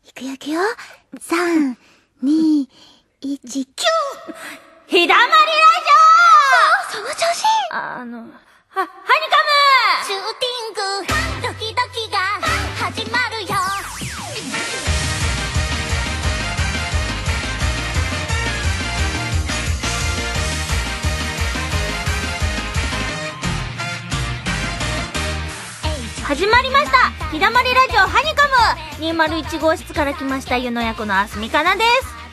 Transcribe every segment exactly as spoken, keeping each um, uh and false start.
いくよいくよ。さん、に、いち、キューひだまりラジオその調子オあの、は、ハニカムシューティング、ドキドキが始まるよ。 始まりました。ひだまりラジオハニカムにーまるいち号室から来ました湯の役のあすみかなです。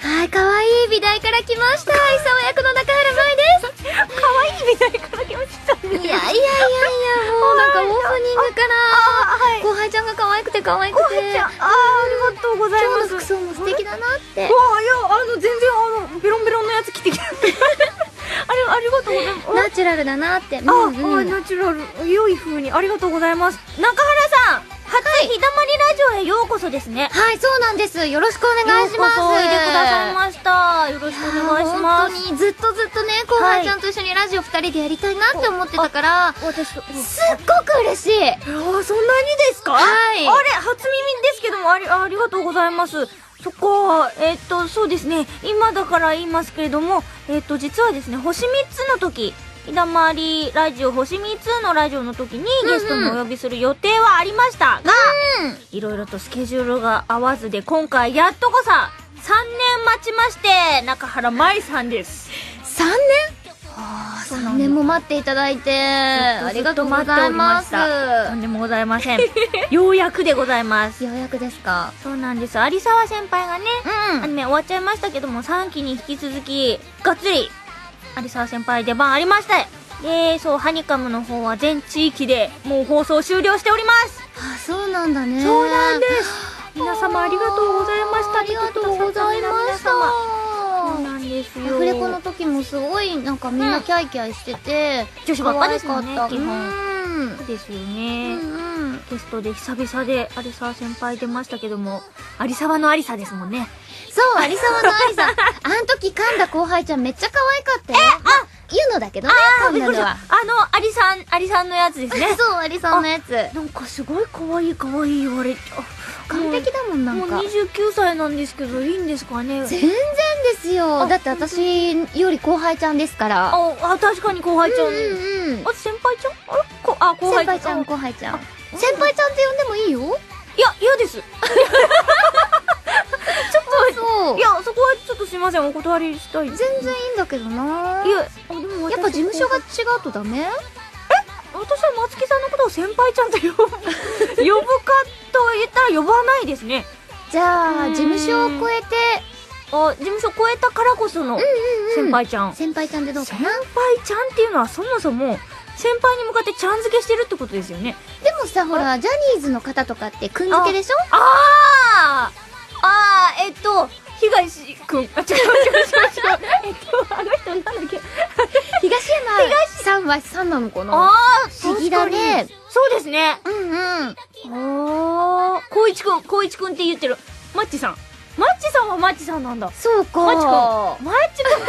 はい、かわいい美大から来ました。いさわ役の中原舞です。 かわいい美大から来ましたね。 いやいやいやいや、もうなんかオープニングから後輩ちゃんが可愛くて可愛くて。 後輩ちゃん、あー、ありがとうございます。 今日の服装も素敵だなって。 わあ、いや、あの、全然あの、ベロンベロンのやつ着てきた。あれ、ありがとうございます。 ナチュラルだなって。 あ、うんうん、あ、ナチュラル、良い風にありがとうございます。中原さん、初ひだまりラジオへようこそですね。 はい、そうなんです。よろしくお願いします。 ようこそおいでくださいました。よろしくお願いします。 本当にずっとずっとね、後輩ちゃんと一緒にラジオ二人でやりたいなって思ってたから、 私、すっごく嬉しい。 あ、そんなにですか？ はい。 あれ、初耳ですけども、あり、ありがとうございます。そっか、えー、っと、そうですね。今だから言いますけれども、えー、っと、実はですね、星みっつの時、ひだまりラジオ星みっつのラジオの時にゲストにお呼びする予定はありましたが、いろいろとスケジュールが合わずで、今回やっとこさ、さんねん待ちまして、中原舞さんです。 さんねん？はあ、さんねんも待っていただいて、ありがとうございます。 とんでもございません。ようやくでございます。 ようやくですか？ そうなんです。有沢先輩がね、 うん、 アニメ終わっちゃいましたけども、さんきに引き続き、がっつり、有沢先輩出番ありました。で、そう、ハニカムの方は全地域でもう放送終了しております。 あ、そうなんだね。 そうなんです。皆様ありがとうございました。 ありがとうございました。 そうなんですよ。 アフレコの時もすごいなんかみんなキャイキャイしてて、 うん、女子ばっかですもんね、基本。 うん、 ですよね。 うんうん、 ゲストで久々で有沢先輩出ましたけども、有沢の有沢ですもんね。 そう、有沢の有沢。あの時噛んだ後輩ちゃんめっちゃ可愛かったよ。え、あ、言うのだけどね、 噛んだのは。あの、有さん、有さんのやつですね。 そう、有さんのやつ。 なんかすごい可愛い可愛い言われちゃう。 完璧だもん、なんか。 もうにじゅうきゅうさいなんですけど、いいんですかね。 全然ですよ。だって私より後輩ちゃんですから。 あ、あ、確かに後輩ちゃん。うんうん。あ、先輩ちゃんあれこ、あ、後輩ちゃん。 先輩ちゃん、後輩ちゃん。先輩ちゃんって呼んでもいいよ。 いや、嫌です。ちょっと、 そう。 いや、そこはちょっとすいません、お断りしたい。 全然いいんだけどな。 いや、でもやっぱ事務所が違うとダメ？え？ 私は松木さんのことを先輩ちゃんと呼ぶ、呼ぶかと言ったら呼ばないですね。 じゃあ、事務所を超えて、 あ、事務所超えたからこその先輩ちゃん。 先輩ちゃんでどうかな？ 先輩ちゃんっていうのはそもそも、先輩に向かってちゃん付けしてるってことですよね。 でもさ、ほら、ジャニーズの方とかってくん付けでしょ？ あーあー、えっと、東くん。あ、違う違う違う違う。えっと、あの人なんだっけ。 東山さんはさんなのかな？ ああ、 不思議だね。 そうですね。 うんうん。ああ、光一くん、光一くんって言ってる。マッチさん。マッチさんはマッチさんなんだ。 そうか。 マッチくん。マッチくん。そっ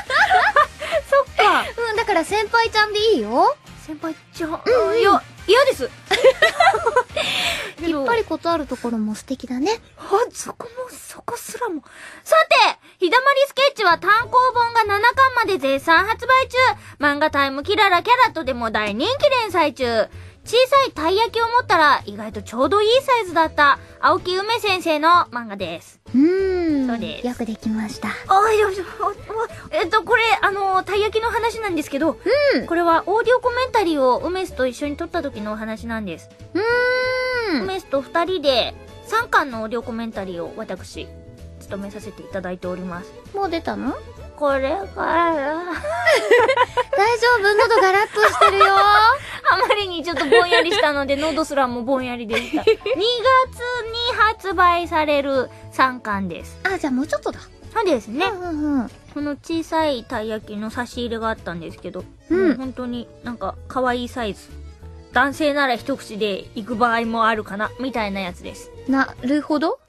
か。 うん、だから先輩ちゃんでいいよ。 先輩ちゃん。うん、いや、嫌です。 きっぱり断るところも素敵だね。 あ、そこも、そこすらも。さて、ひだまりスケッチは単行本がななかんまで絶賛発売中。漫画タイムキララキャラットでも大人気連載中。小さいたい焼きを持ったら意外とちょうどいいサイズだった青木梅先生の漫画です。 うーん。 そうです。 よくできました。 あ、よし、えっと、これ、あの、たい焼きの話なんですけど、 うん。 これはオーディオコメンタリーを梅スと一緒に撮った時のお話なんです。 うーん。 梅スと二人でさんかんのオーディオコメンタリーを私、務めさせていただいております。 もう出たの？ これから。 大丈夫？喉ガラッとしてるよ。 あまりにちょっとぼんやりしたので、喉すらもぼんやりでした。にがつに発売されるさんかんです。 あ、じゃあもうちょっとだ。 そうですね。 うんうんうん。 この小さいたい焼きの差し入れがあったんですけど、 うん。 本当になんか可愛いサイズ。男性なら一口で行く場合もあるかな、みたいなやつです。 なるほど。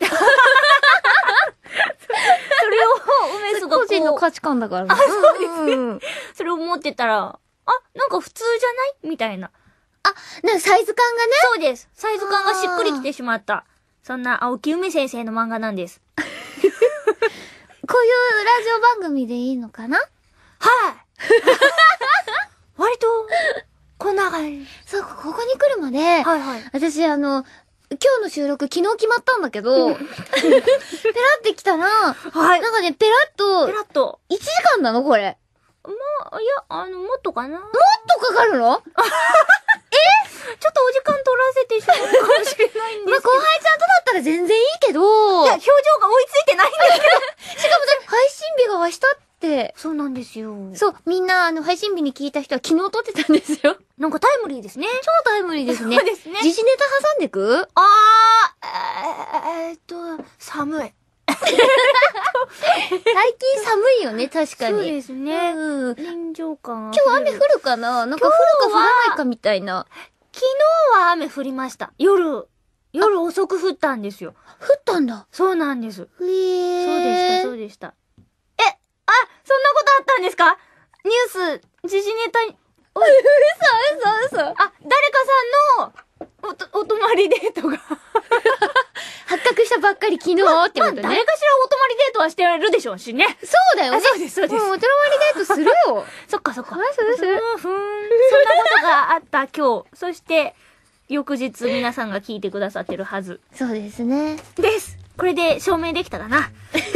それを梅津がこう。 個人の価値観だからね。 あ、そうですね。 うんうん、 それを持ってたら、あ、なんか普通じゃないみたいな。 あ、なんかサイズ感がね。 そうです。サイズ感がしっくりきてしまった。 そんな青木梅先生の漫画なんです。 こういうラジオ番組でいいのかな？ はい割と、こんな感じ。 そう、ここに来るまで、 はいはい。 私あの、今日の収録昨日決まったんだけど、ペラって来たら、 はい。 なんかね、ペラッと、 ペラッと。 いちじかんなのこれ。 まあ、いや、あの、もっとかな。もっとかかるのえちょっとお時間取らせてしまうかもしれないんですけど。まあ、 後輩ちゃんとだったら全然いいけど。 いや、表情が追いついてないんですけど。 しかも配信日が明日って。 そうなんですよ。 そう、みんな、あの、配信日に聞いた人は昨日撮ってたんですよ。 なんかタイムリーですね。 超タイムリーですね。 そうですね。 時事ネタ挟んでく？ あー、えー、えーっと、寒い。 最近寒いよね、確かに。 そうですね。 うん。 臨場感。 今日雨降るかな？なんか降るか降らないかみたいな。 昨日は雨降りました。夜。夜遅く降ったんですよ。 降ったんだ。 そうなんです。 へー。 そうでした、そうでした。え、あ、そんなことあったんですか？ニュース、時事ネタに。 嘘嘘嘘。 あ、誰かさんの、おと、お泊まりデートが。 発覚したばっかり昨日ってことね。 誰かしらお泊まりデートはしてるでしょうしね。 そうだよね。 そうです、そうです。 もうお泊まりデートするよ。 そっかそっか。 するする。 ふーん。そんなことがあった今日。そして、翌日皆さんが聞いてくださってるはず。 そうですね。 です。これで証明できたかな。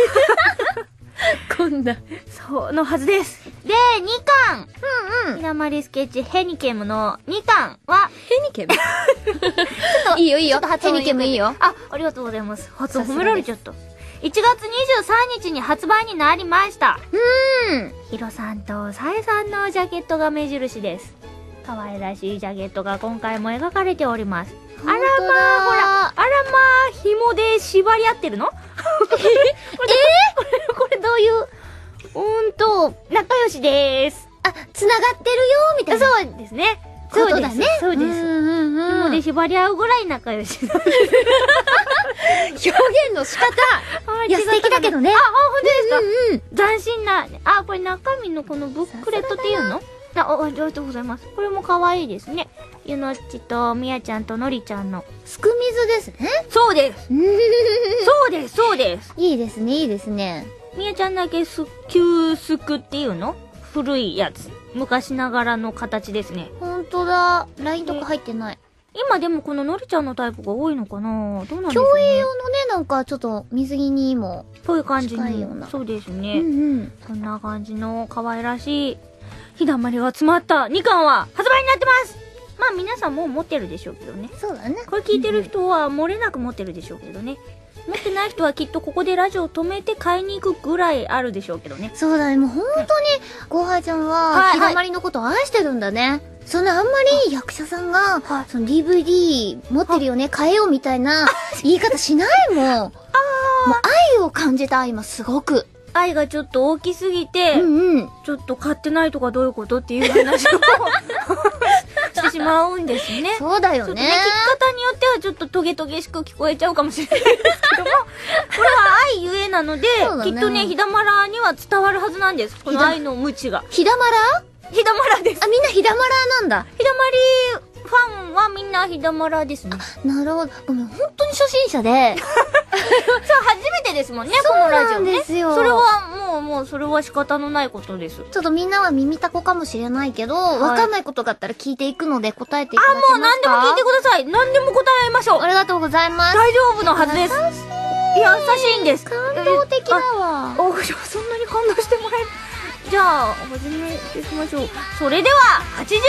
こんな。 そうのはずです。で、にかん。うんうん。ひだまりスケッチヘニケムのにかんは、 ヘニケムいいよいいよ。ヘニケムいいよ。 あ、ありがとうございます。発音褒められちゃった。いちがつにじゅうさんにちに発売になりました。 うーん。 ヒロさんとサエさんのジャケットが目印です。可愛らしいジャケットが今回も描かれております。あらまあ、ほら、あらまあ、紐で縛り合ってるの？えこれ、これ、これどういう、うーんと、仲良しでーす。 あ、繋がってるよーみたいな。 そうですね。 そうだね。 そうです。 うんうんうん。 紐で縛り合うぐらい仲良し。 表現の仕方。いや、素敵だけどね。 あ、あ、本当ですか？ うんうん。 斬新な、あ、これ中身のこのブックレットっていうの？あ、ありがとうございます。これも可愛いですね。ゆのっちとみやちゃんとのりちゃんの。 すく水ですね。 そうです。そうです、そうです。 いいですね、いいですね。 みやちゃんだけす、旧すくっていうの？古いやつ。昔ながらの形ですね。 ほんとだ。ラインとか入ってない。 今でもこののりちゃんのタイプが多いのかな？どうなんですかね。 競泳用のね、なんかちょっと水着にも。 ぽい感じ近いような。 そうですね。 うんうん。 こんな感じの可愛らしい、ひだまりが詰まったにかんは発売になってます。まあ皆さんもう持ってるでしょうけどね。 そうだね。 これ聞いてる人は漏れなく持ってるでしょうけどね。持ってない人はきっとここでラジオを止めて買いに行くぐらいあるでしょうけどね。 そうだね。もう本当に、後輩ちゃんは、ひだまりのことを愛してるんだね。そんなあんまり役者さんが、 はい、 その ディーブイディー 持ってるよね、買えよみたいな言い方しないもん。もう愛を感じた、今すごく。 愛がちょっと大きすぎて、 うんうん、 ちょっと買ってないとかどういうことっていう話をしてしまうんですね。 そうだよね。 ちょっとね、聞き方によってはちょっとトゲトゲしく聞こえちゃうかもしれないですけども、これは愛ゆえなので、ね、きっとね、ひだまらには伝わるはずなんです。この愛の無知が。 ひだまら？ ひだまらです。 あ、みんなひだまらなんだ。 ひだまりファンはみんなひだまらですね。 なるほど。ごめん、本当に初心者で。 そう、初めてですもんね、このラジオね。そうなんですよ。それはもう、もう、それは仕方のないことです。 ちょっとみんなは耳たこかもしれないけど、はい、わかんないことがあったら聞いていくので答えていただけますか？ あ、もう何でも聞いてください。何でも答えましょう。 ありがとうございます。 大丈夫のはずです。優しい。優しいんです。 感動的だわ。 お、そんなに感動してもらえる。じゃあ、始めていきましょう。それでは、はちじゅういっ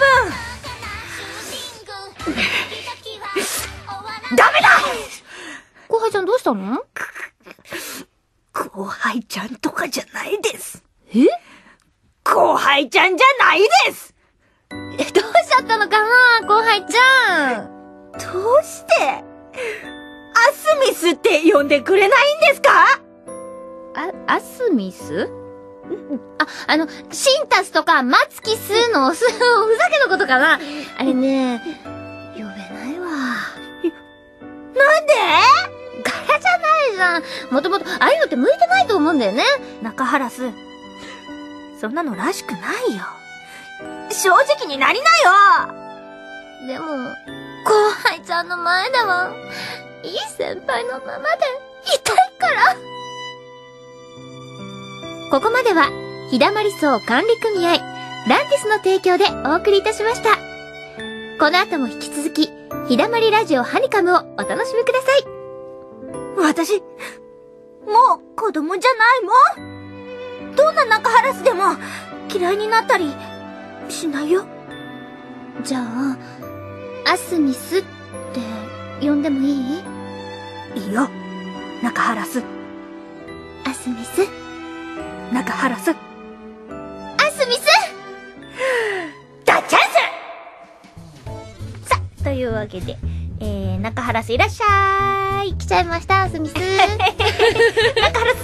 ぷんダメだ後輩ちゃんどうしたの？ 後輩ちゃんとかじゃないです。 え？ 後輩ちゃんじゃないです。 え、どうしちゃったのかな後輩ちゃん。 どうして、アスミスって呼んでくれないんですか？ あ、アスミス？あ、あの、シンタスとかマツキスの、す、ふざけのことかな？あれね、呼べないわ。 なんで？ 柄じゃないじゃん。もともと、ああいうのって向いてないと思うんだよね。 中原す。そんなのらしくないよ。正直になりなよ。 でも、後輩ちゃんの前では、 いい先輩のままでいたいから。ここまでは、ひだまり荘管理組合、ランティスの提供でお送りいたしました。この後も引き続き、ひだまりラジオハニカムをお楽しみください。 私、もう子供じゃないもん。どんな中ハラスでも嫌いになったりしないよ。 じゃあ、アスミスって呼んでもいい？ いいよ。中ハラス。 アスミス。 中ハラス。 アスミスダチャンス。さ、というわけで、えー、中ハラスいらっしゃーい。 来ちゃいました、アスミス。中ハラ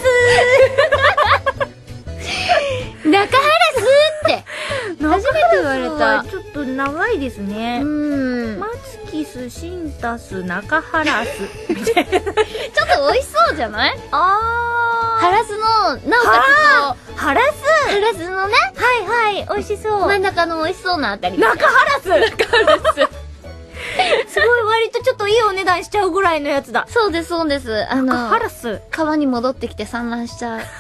ス中原スって初めて言われた。 ちょっと長いですね。 うん。 マツキス、シンタス、中原ス。 ちょっと美味しそうじゃない？ あー。 ハラスの、なおかつこう、 ハラスハラスのね。 はいはい、美味しそう。 真ん中の美味しそうなあたり。 中原ス中原スすごい割とちょっといいお値段しちゃうぐらいのやつだ。 そうです、そうです。あの、 中原ス。 川に戻ってきて産卵しちゃう。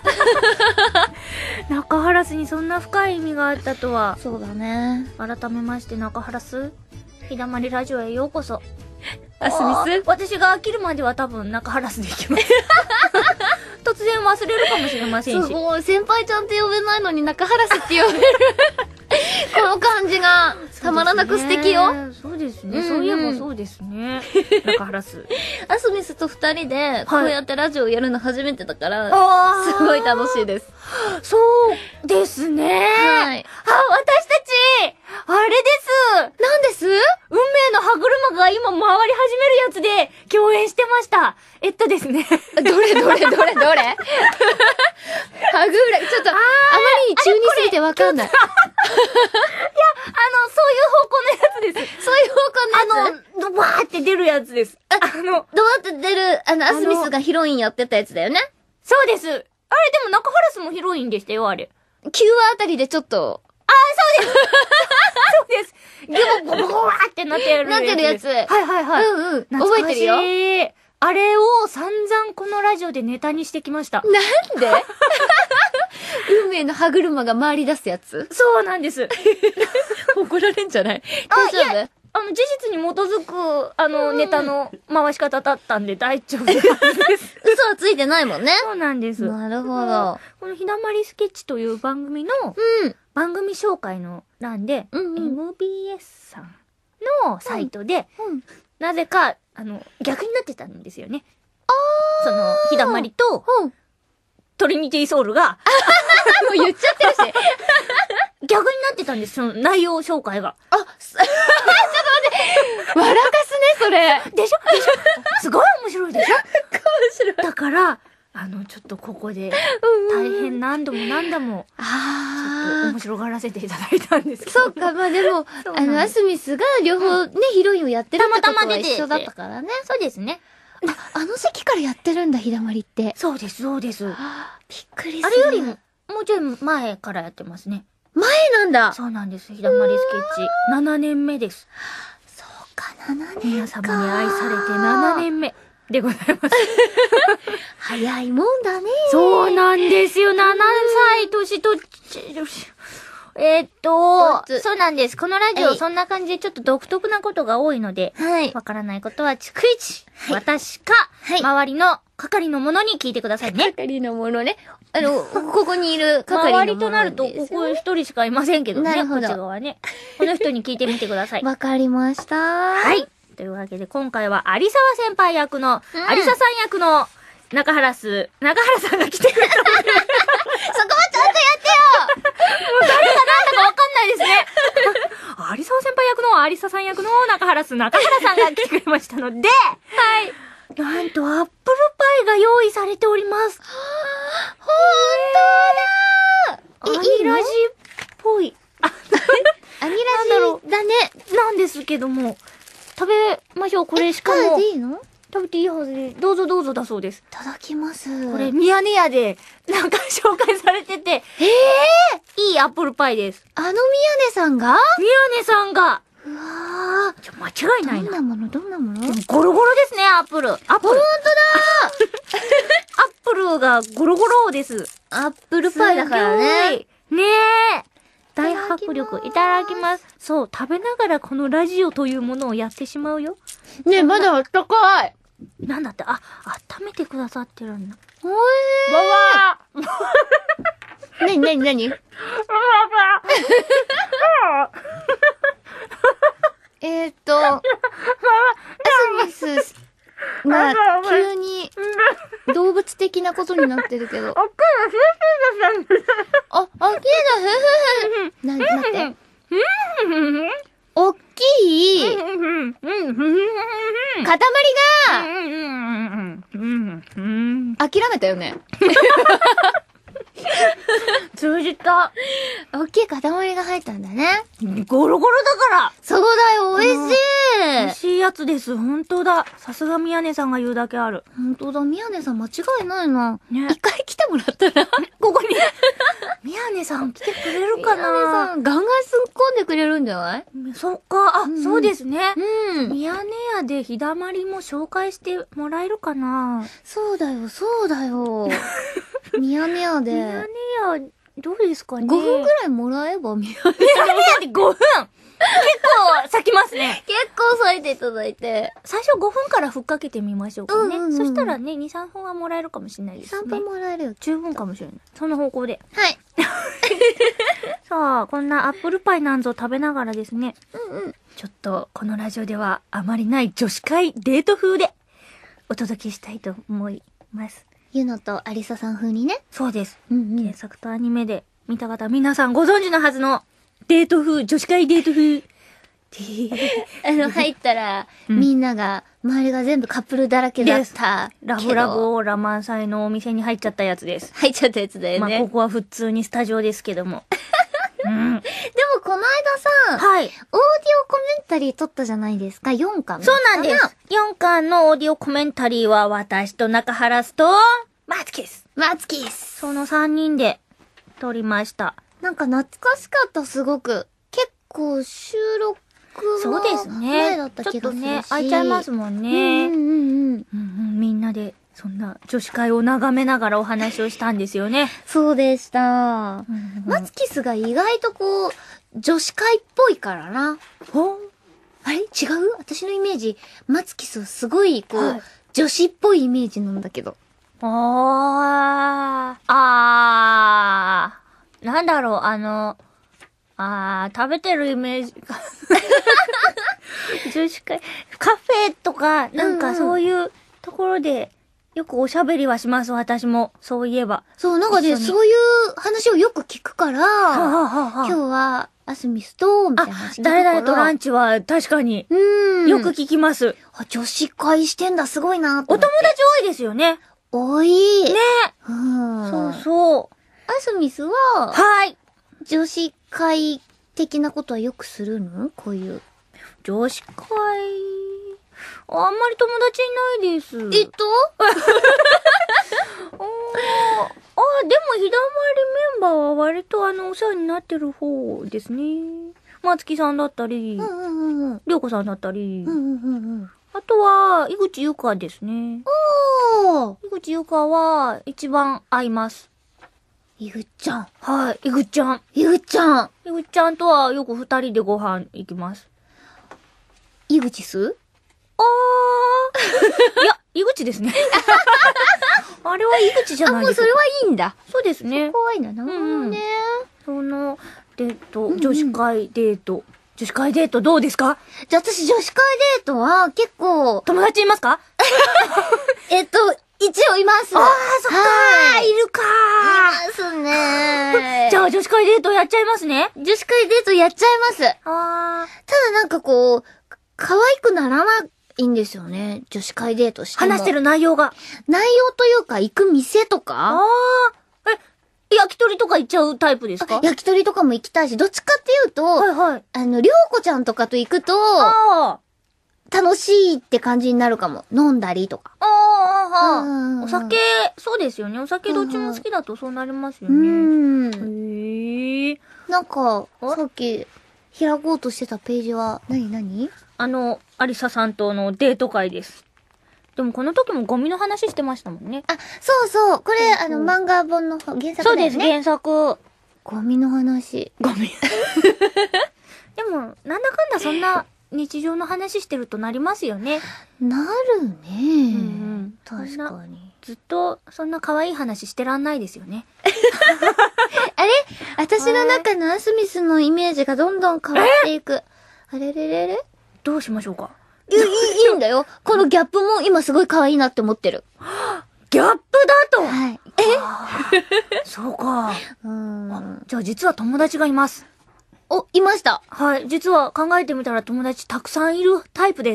中原スにそんな深い意味があったとは。 そうだね。 改めまして中原ス、ひだまりラジオへようこそ。 アスミス。 私が飽きるまでは多分中原スでいきます。突然忘れるかもしれませんし。 すごい、先輩ちゃんって呼べないのに中原スって呼べる。この感じがたまらなく素敵よ。 そうですね。そういえばそうですね。中原ス。 アスミスと二人でこうやってラジオやるの初めてだから、すごい楽しいです。 そうですね。 はい。 あ、私たち、あれです。 なんです？ 運命の歯車が今回り始めるやつで共演してました。えっとですね。 どれどれどれどれ歯車、ちょっと、あまりに中二すぎてわかんない。いや、 あの、そういう方向のやつです。 そういう方向のやつ？ あの、ドバーって出るやつです。 あの、ドバーって出る、あの、アスミスがヒロインやってたやつだよね。 そうです。あれ、でも中原スもヒロインでしたよ、あれ。 きゅうわあたりでちょっと。 ああ、そうです。そうです。ギョボボボーってなってるやつ。 なってるやつ。はいはいはい。 うんうん。覚えてるよ。 あれを散々このラジオでネタにしてきました。 なんで？運命の歯車が回り出すやつ？ そうなんです。 怒られんじゃない？大丈夫？ あの、事実に基づく、あの、ネタの回し方だったんで大丈夫です。 嘘はついてないもんね。 そうなんです。 なるほど。 このひだまりスケッチという番組の、 うん。 番組紹介の欄で、 うんうん、 エムビーエス さんのサイトで、 うんうん、 なぜか、あの、逆になってたんですよね。あー。その、ひだまりと、うん、トリニティソウルが、 もう言っちゃってるし。 逆になってたんです、その内容紹介が。 あ、ちょっと待って。笑かすね、それ。 でしょでしょすごい面白いでしょ面白い。 だから、あの、ちょっとここで、大変何度も何度も、ちょっと面白がらせていただいたんですけど。 そうか、まあでも、あの、アスミスが両方ね、ヒロインをやってるってことは一緒だったからね。 そうですね。 あ、あの時期からやってるんだ、ひだまりって。 そうです、そうです。びっくりする。 あれよりも、もうちょい前からやってますね。 前なんだ。 そうなんです。ひだまりスケッチ。ななねんめです。 そうか、ななねんか。 皆様に愛されてななねんめでございます。 早いもんだね。 そうなんですよ。ななさい年と、えー、っと、そうなんです。このラジオ、そんな感じでちょっと独特なことが多いので、はい。わからないことは逐一、はい、私か、はい、周りの係の者に聞いてくださいね。 係の者ね。あの、ここにいる係の者、ね。 周りとなると、ここ一人しかいませんけどね。なるほど。こっち側ね。この人に聞いてみてください。 わかりました。 はい。というわけで、今回は有沢先輩役の、うん、有沢さん役の、中原す、中原さんが来てくれたので。そこはちゃんとやってよもう誰が何だかわかんないですね。有沢先輩役の、有沢さん役の中原す、中原さんが来てくれましたので、はい。なんと、アップルパイが用意されております。 ほんとだー。 アニラジっぽい。あ、 アニラジだね。 なんですけども、食べましょう。これしかも。 食べていいの？ 食べていいはずで、どうぞどうぞだそうです。 いただきます。 これ、ミヤネ屋で、なんか紹介されてて、ええー、いいアップルパイです。 あのミヤネさんが？ ミヤネさんが、 うわあちょ、間違いないな。 どんなものどんなものゴロゴロですね、アップル。アップル。 ほんとだアップルがゴロゴロです。 アップルパイだからね。 ねえ。大迫力。いただきます。そう、食べながらこのラジオというものをやってしまうよ。 ねえ、まだあったかい。 なんだって、あ、温めてくださってるんだ。 おいしい。わわー。なになになにえーっと、アスミスが急に動物的なことになってるけど。あ、あ、きだ、ふふふ。な、なって。おっきい塊が諦めたよね。 通じた。 おっきい塊が入ったんだね。 ゴロゴロだから。 そうだよ、美味しい。 美味しいやつです。本当だ。さすが宮根さんが言うだけある。 本当だ、宮根さん間違いないな。 ね。 一回来てもらったらここに。宮根さん来てくれるかな。 宮根さんガンガンすっ込んでくれるんじゃない？ そっか。あ、 うん、 そうですね。 うん。 宮根屋で日だまりも紹介してもらえるかな。 そうだよ、そうだよ。宮根屋で。 宮根屋、どうですかね。 ごふんくらいもらえば宮根屋。 宮根屋でごふん結構咲きますね。 結構咲いていただいて。 最初ごふんからふっかけてみましょうかね。 うんうんうん、 そしたらね、に、さんぷんはもらえるかもしれないですね。 さんぷんもらえるよ。 十分かもしれない。その方向で。 はい。 さあ、こんなアップルパイなんぞ食べながらですね。 うんうん。 ちょっと、このラジオではあまりない女子会デート風でお届けしたいと思います。 ゆのとアリサさん風にね。 そうです。 うんうん。 原作とアニメで見た方、皆さんご存知のはずのデート風、女子会デート風。 あの、入ったら、うん、みんなが、周りが全部カップルだらけだったラブラブオーラ満載のお店に入っちゃったやつです。 入っちゃったやつだよね。 まあ、ここは普通にスタジオですけども。うん、 でも、この間さ、 はい。オーディオコメンタリー撮ったじゃないですか、よんかん。 そうなんです。よんかんのオーディオコメンタリーは、私と中原スと、マツキス。 マツキス。 そのさんにんで撮りました。 なんか懐かしかった、すごく。結構、収録そうですね。 前だった気がするし。ちょっとね、 空いちゃいますもんね。 うんうんうん。うんうん、みんなで、そんな女子会を眺めながらお話をしたんですよね。 そうでした。 うんうん、 マツキスが意外とこう、女子会っぽいからな。 ほあれ違う？私のイメージ、マツキスはすごい、こう、はい、女子っぽいイメージなんだけど。 あー、あー、なんだろう、あの、あー、食べてるイメージが。女子会、カフェとか、なんかそういうところで、よくおしゃべりはします、私も。そういえば。 そう、なんかね、そういう話をよく聞くから、はあはあ、 今日は、アスミスと、みたいな話聞くから。 誰々とランチは確かに、 うん。 よく聞きます。 あ、女子会してんだ、すごいな。 お友達多いですよね。 多い。 ね。 うん。 そうそう。 アスミスは、 はい。 女子会的なことはよくするの？こういう。 女子会、あんまり友達いないです。 えっとああ、でもひだまりメンバーは割とあの、お世話になってる方ですね。松木さんだったり、 うんうんうん。 りょうこさんだったり、 うんうんうんうん。 あとは、井口ゆかですね。 おー。 井口ゆかは一番合います。 井口ちゃん。 はい、井口ちゃん。 井口ちゃん。 井口ちゃんとはよく二人でご飯行きます。 井口す？ あー。いや、井口ですね。あれは井口じゃないですか。 あ、もうそれはいいんだ。 そうですね。 そこはいいんだな。 うんね。 その、デート、女子会デート。うんうん、女子会デートどうですか？ じゃあ私女子会デートは結構。 友達いますか？ えっと、一応います。 ああ、そっかー、いるかー。いますねー。 じゃあ女子会デートやっちゃいますね。 女子会デートやっちゃいます。 あー。 ただなんかこう、可愛くならないんですよね。女子会デートしても。 話してる内容が。 内容というか、行く店とか。 あー。え、焼き鳥とか行っちゃうタイプですか？ 焼き鳥とかも行きたいし、どっちかっていうと、 はいはい。 あの、りょうこちゃんとかと行くと、 あー。楽しいって感じになるかも。飲んだりとか。 ああ、 うん、 お酒、そうですよね。お酒どっちも好きだとそうなりますよね。 うん。 へえ。 なんか、さっき、開こうとしてたページは、なになに？ あの、アリサさんとのデート会です。でもこの時もゴミの話してましたもんね。 あ、そうそう。これ、 そうそうあの、漫画本の原作だよね。 そうです、原作。 ゴミの話。 ゴミ。でも、なんだかんだそんな日常の話してるとなりますよね。 なるね。うんうん。 確かに。 ずっとそんな可愛い話してらんないですよね。 あれ私の中のアスミスのイメージがどんどん変わっていく。あれれれれどうしましょうか。 いい、いいんだよ。このギャップも今すごい可愛いなって思ってる。 ギャップだとはい。 えそうか。 うーん。 じゃあ実は友達がいます。 お、いました。 はい。実は考えてみたら友達たくさんいるタイプです。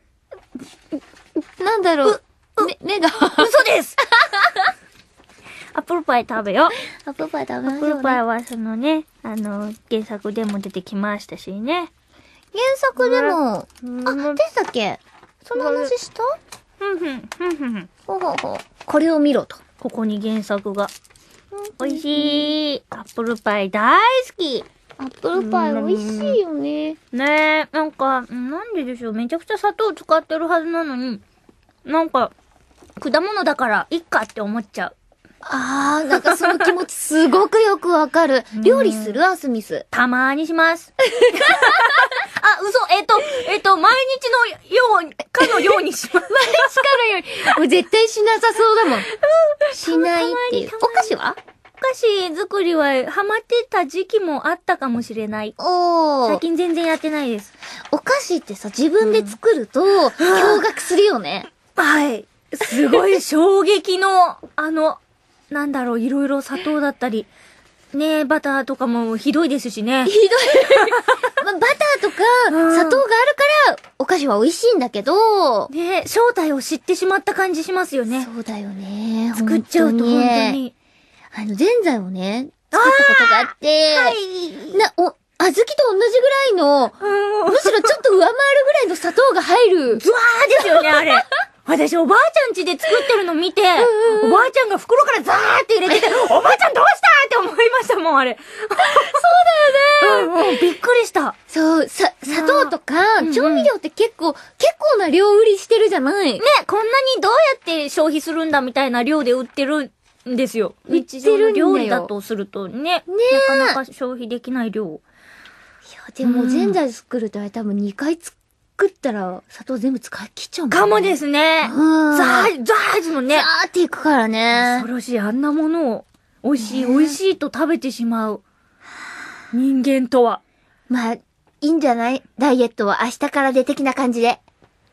なんだろう。ね、目が。 嘘ですアップルパイ食べよ。 アップルパイ食べアップましょうね。 ルパイはそのね、あの、原作でも出てきましたしね。 原作でも、 うんあ、でしたっけその話したふんふん、ふんふんふん。 ほうほうほう。これを見ろと。 ここに原作が。美味しい。アップルパイ大好き。 アップルパイ美味しいよね。 ねえ、なんか、なんででしょう。めちゃくちゃ砂糖使ってるはずなのに、なんか、果物だからいっかって思っちゃう。 あー、なんかその気持ちすごくよくわかる。料理するアスミス。 たまーにします。あ、嘘、えっと、えっと、毎日のよう、かのようにします。毎日かのように。 もう絶対しなさそうだもん。しないっていう。お菓子はお菓子作りはハマってた時期もあったかもしれない。 おー。 最近全然やってないです。 お菓子ってさ、自分で作ると、驚愕するよね。 はい。すごい衝撃の、あの、なんだろう、いろいろ砂糖だったり、ねえ、バターとかもひどいですしね。 ひどい。まあ、バターとか、砂糖があるから、お菓子は美味しいんだけど、 ねえ、正体を知ってしまった感じしますよね。 そうだよね。 作っちゃうと本当に。 あの、ぜんざいをね、作ったことがあって、 はい。 な、お、小豆と同じぐらいの、むしろちょっと上回るぐらいの砂糖が入る。 ズワーですよね、あれ。私、おばあちゃん家で作ってるの見て、うんうん、おばあちゃんが袋からザーって入れてて、おばあちゃんどうしたって思いましたもん、あれ。そうだよね、うんうん。びっくりした。 そう、さ、砂糖とか、調味料って結構、結構な量売りしてるじゃない？ ね、こんなにどうやって消費するんだみたいな量で売ってるんですよ。日常の料理だとするとね。ねなかなか消費できない量。いや、でも、ぜんざい作るとあれ多分にかい作ったら砂糖全部使い切っちゃうもんね。 かもですね。 うん。 ザー、ザーですもんね。 ザーっていくからね。 恐ろしい。あんなものを、美味しい、美味しいと食べてしまう。人間とは。 まあ、いいんじゃない？ダイエットは明日からで的な感じで。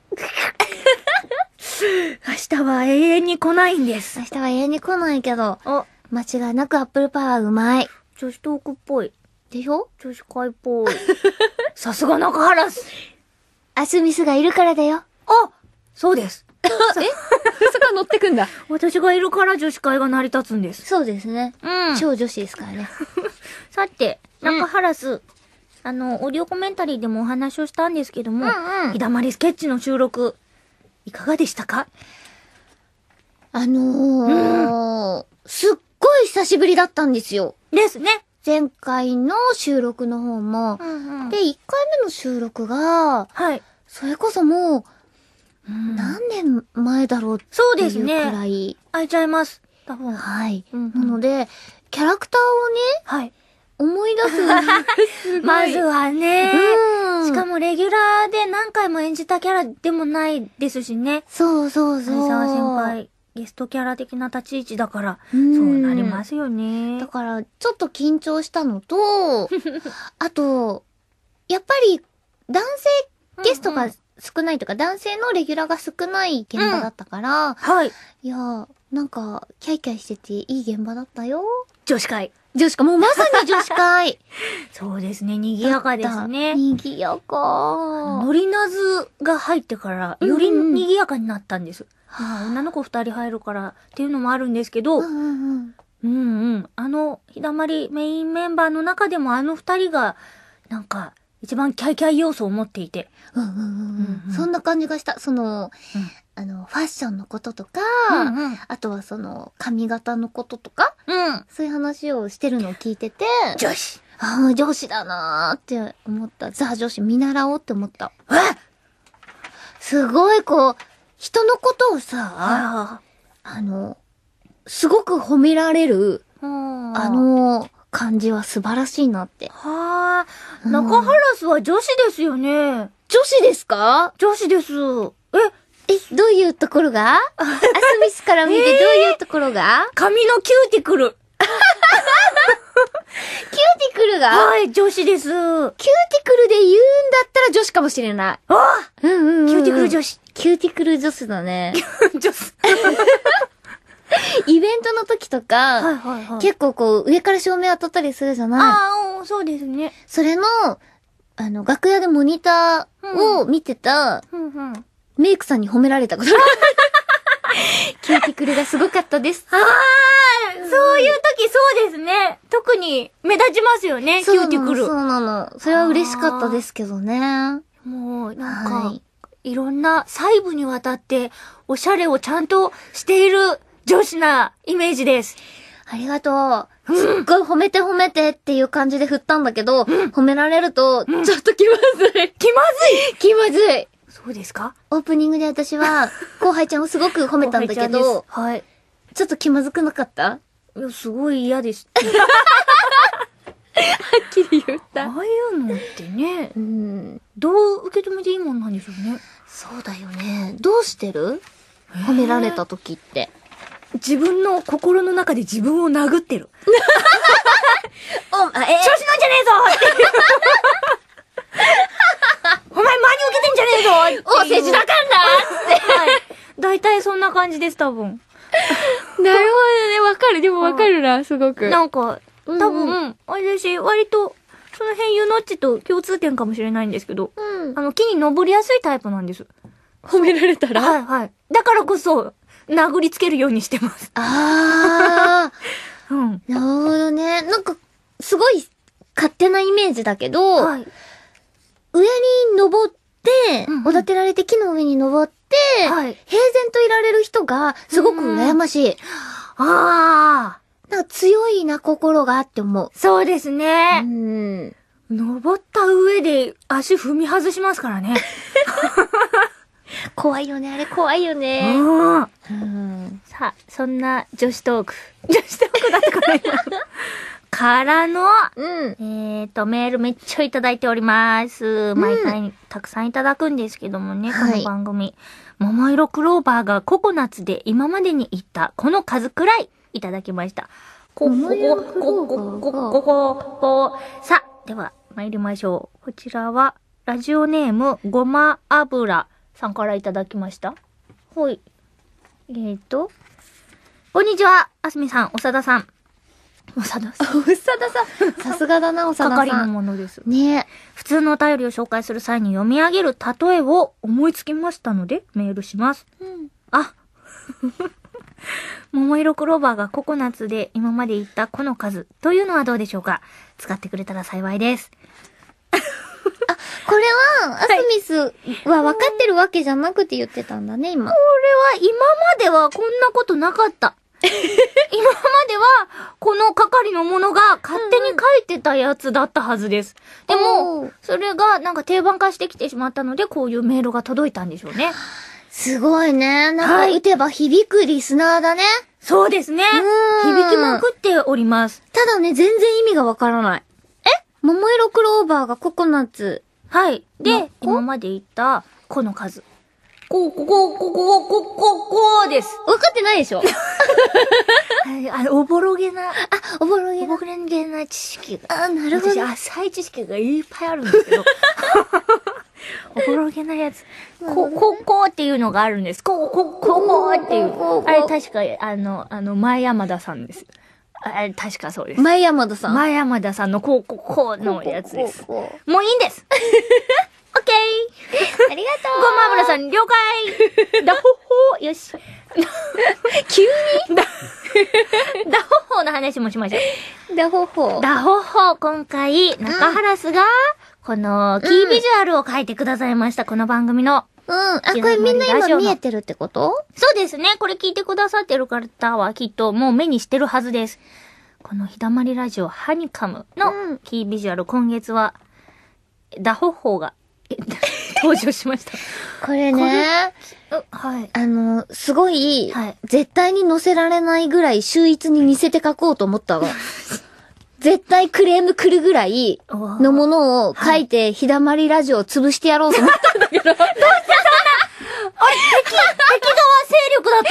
明日は永遠に来ないんです。 明日は永遠に来ないけど、 あ、 間違いなくアップルパイはうまい。 女子トークっぽい。 でしょ？ 女子会っぽい。さすが中原す。 アスミスがいるからだよ。 あ、そうです。 えそこは乗ってくんだ。 私がいるから女子会が成り立つんです。 そうですね。 うん。 超女子ですからね。 さて、中原す、うん、あの、オーディオコメンタリーでもお話をしたんですけども、うんうん、ひだまりスケッチの収録、いかがでしたか？ あのー、うん、すっごい久しぶりだったんですよ。 ですね。 前回の収録の方も、うんうん、で、いっかいめの収録が、 はい。 それこそもう、うん、何年前だろうっていうくらい。 そうですね。空いちゃいます。多分。 はい。うんうん、なので、キャラクターをね、 はい。 思い出す。 まずはね、 うん。 しかもレギュラーで何回も演じたキャラでもないですしね。 そうそうそう。 相沢先輩。ゲストキャラ的な立ち位置だから、そうなりますよね。 だから、ちょっと緊張したのと、あと、やっぱり、男性ゲストが少ないとか、うんうん、男性のレギュラーが少ない現場だったから、うん、 はい。 いや、なんか、キャイキャイしてていい現場だったよ。 女子会。 女子会、もうまさに女子会。 そうですね、賑やかですね。 賑やか。 ノリナズが入ってから、より賑やかになったんです。まあ、女の子二人入るからっていうのもあるんですけど、うんうんうん。うんうん。あの、ひだまりメインメンバーの中でもあの二人が、なんか、一番キャイキャイ要素を持っていて。 うんうんうん。うんうん、そんな感じがした。その、うん、あの、ファッションのこととか、うんうん、あとはその、髪型のこととか、うん、そういう話をしてるのを聞いてて、 女子ああ、女子だなーって思った。ザ女子見習おうって思った。 えすごいこう、人のことをさ、 はあの、すごく褒められる、 あ、 あの感じは素晴らしいなって。 はあ、 うん中原スは女子ですよね。 女子ですか？ 女子です。え、 え、どういうところがアスミスから見てどういうところが、 髪のキューティクル。 キューティクルが、 はい、女子です。 キューティクルで言うんだったら女子かもしれない。 あうんうんうんうん。 キューティクル女子。 キューティクル女子だね。 女子。 イベントの時とか、 はいはいはい。 結構こう上から照明当たったりするじゃない？ ああ、そうですね。 それの、あの、楽屋でモニターを見てた、 うんうん。 メイクさんに褒められたことがキューティクルがすごかったです。 ああ、そういう時そうですね。特に目立ちますよね、キューティクル。 そうなの。それは嬉しかったですけどね。 もう、なんか、 はいいろんな細部にわたって、おしゃれをちゃんとしている女子なイメージです。 ありがとう。すっごい褒めて褒めてっていう感じで振ったんだけど、褒められると、ちょっと気まずい。 気まずい気まずい。 そうですか？ オープニングで私は、後輩ちゃんをすごく褒めたんだけど、 はい。 ちょっと気まずくなかった？ いや、すごい嫌でした。 はっきり言っああいうのってね、 うん。 どう受け止めていいもんなんでしょうね。 そうだよね。どうしてる？褒められた時って。 自分の心の中で自分を殴ってる。 お、あ、え調子乗んじゃねえぞっていうお前真に受けてんじゃねえぞっていうお、政治だかんだはい。大体そんな感じです、多分。 なるほどね。わかる。でもわかるな、すごく。 なんか、多うん分、私、割と、その辺ユノッチと共通点かもしれないんですけど、 うん。 あの、木に登りやすいタイプなんです。 褒められたらはいはい。だからこそ、殴りつけるようにしてます。 あー。 うん。 なるほどね。なんか、すごい勝手なイメージだけど、 はい。 上に登って、 うんうんおだてられて木の上に登って、 はい平然といられる人がすごく羨ましい。 ああ、 なんか強いな心がって思う。 そうですうね。 ん。 登った上で足踏み外しますからね。 怖いよね、あれ怖いよね。 うん。 うん。 さあ、そんな女子トーク。女子トークだったかな今からの、 うん。 えーと、メールめっちゃいただいております。毎回たくさんいただくんですけどもね、 はいこの番組。桃色クローバーがココナッツで今までに言ったこの数くらいいただきました。こ、こ、 桃色こ、 クローバこ、 ーがこ、こ、こ、こ、さあ、では参りましょう。こちらは、ラジオネームごま油さんからいただきました。ほい。えーと、こんにちは、あすみさん、おさださん。おさださん。 おさださん。さすがだな、おさだ係のさん。 ものです。 ね普通のお便りを紹介する際に読み上げる例えを思いつきましたのでメールします。 うん。 あ桃色クローバーがココナッツで今まで言ったこの数というのはどうでしょうか？使ってくれたら幸いです。 これは、アスミスは分かってるわけじゃなくて言ってたんだね、今。 これは今まではこんなことなかった。今まではこの係のものが勝手に書いてたやつだったはずです。でおもー、 それがなんか定番化してきてしまったのでこういうメールが届いたんでしょうね。 すごいね。なんか、 はい打てば響くリスナーだね。 そうですね。 うん響きまくっております。 ただね、全然意味がわからない。え桃色クローバーがココナッツ。 はい。でな、 今まで言った、この数。こう、ここ、ここ、ここ、こうです。 わかってないでしょはいあおぼろげな、 あ、おぼろげな。 おぼろげな知識が。 あ、なるほど私、。浅い知識がいっぱいあるんですけど。おぼろげなやつ。こ、こ、こうっていうのがあるんです。こう、こ、こ、こうっていうこうこうこ。うあれ確か、あの、あの、前山田さんです。あれ確かそうです。 前山田さん。 前山田さんのこう、こう、こうのやつです。 こうこうこもういいんです。オッケー。 うありがとう。 ごま油さん、了解だほほーよし。 急だ、だほほの話もしましょう。 にだほほ。 だほほ、今回、中原スが、この、キービジュアルを書いてくださいました、この番組の。 うん。あ、これみんな今見えてるってことそうですね。これ聞いてくださってる方は、きっともう目にしてるはずです。このひだまりラジオ、ハニカムうのんキービジュアル、今月は、だほほが、え登場しました。 これね、 はい。 あの、すごい、 はい、 絶対に載せられないぐらい秀逸に似せて書こうと思ったの。絶対クレーム来るぐらいのものを書いて、ひだまりラジオを潰してやろうと思ったんだけど。どうしてそんな、 あれ、敵、敵側勢力だった。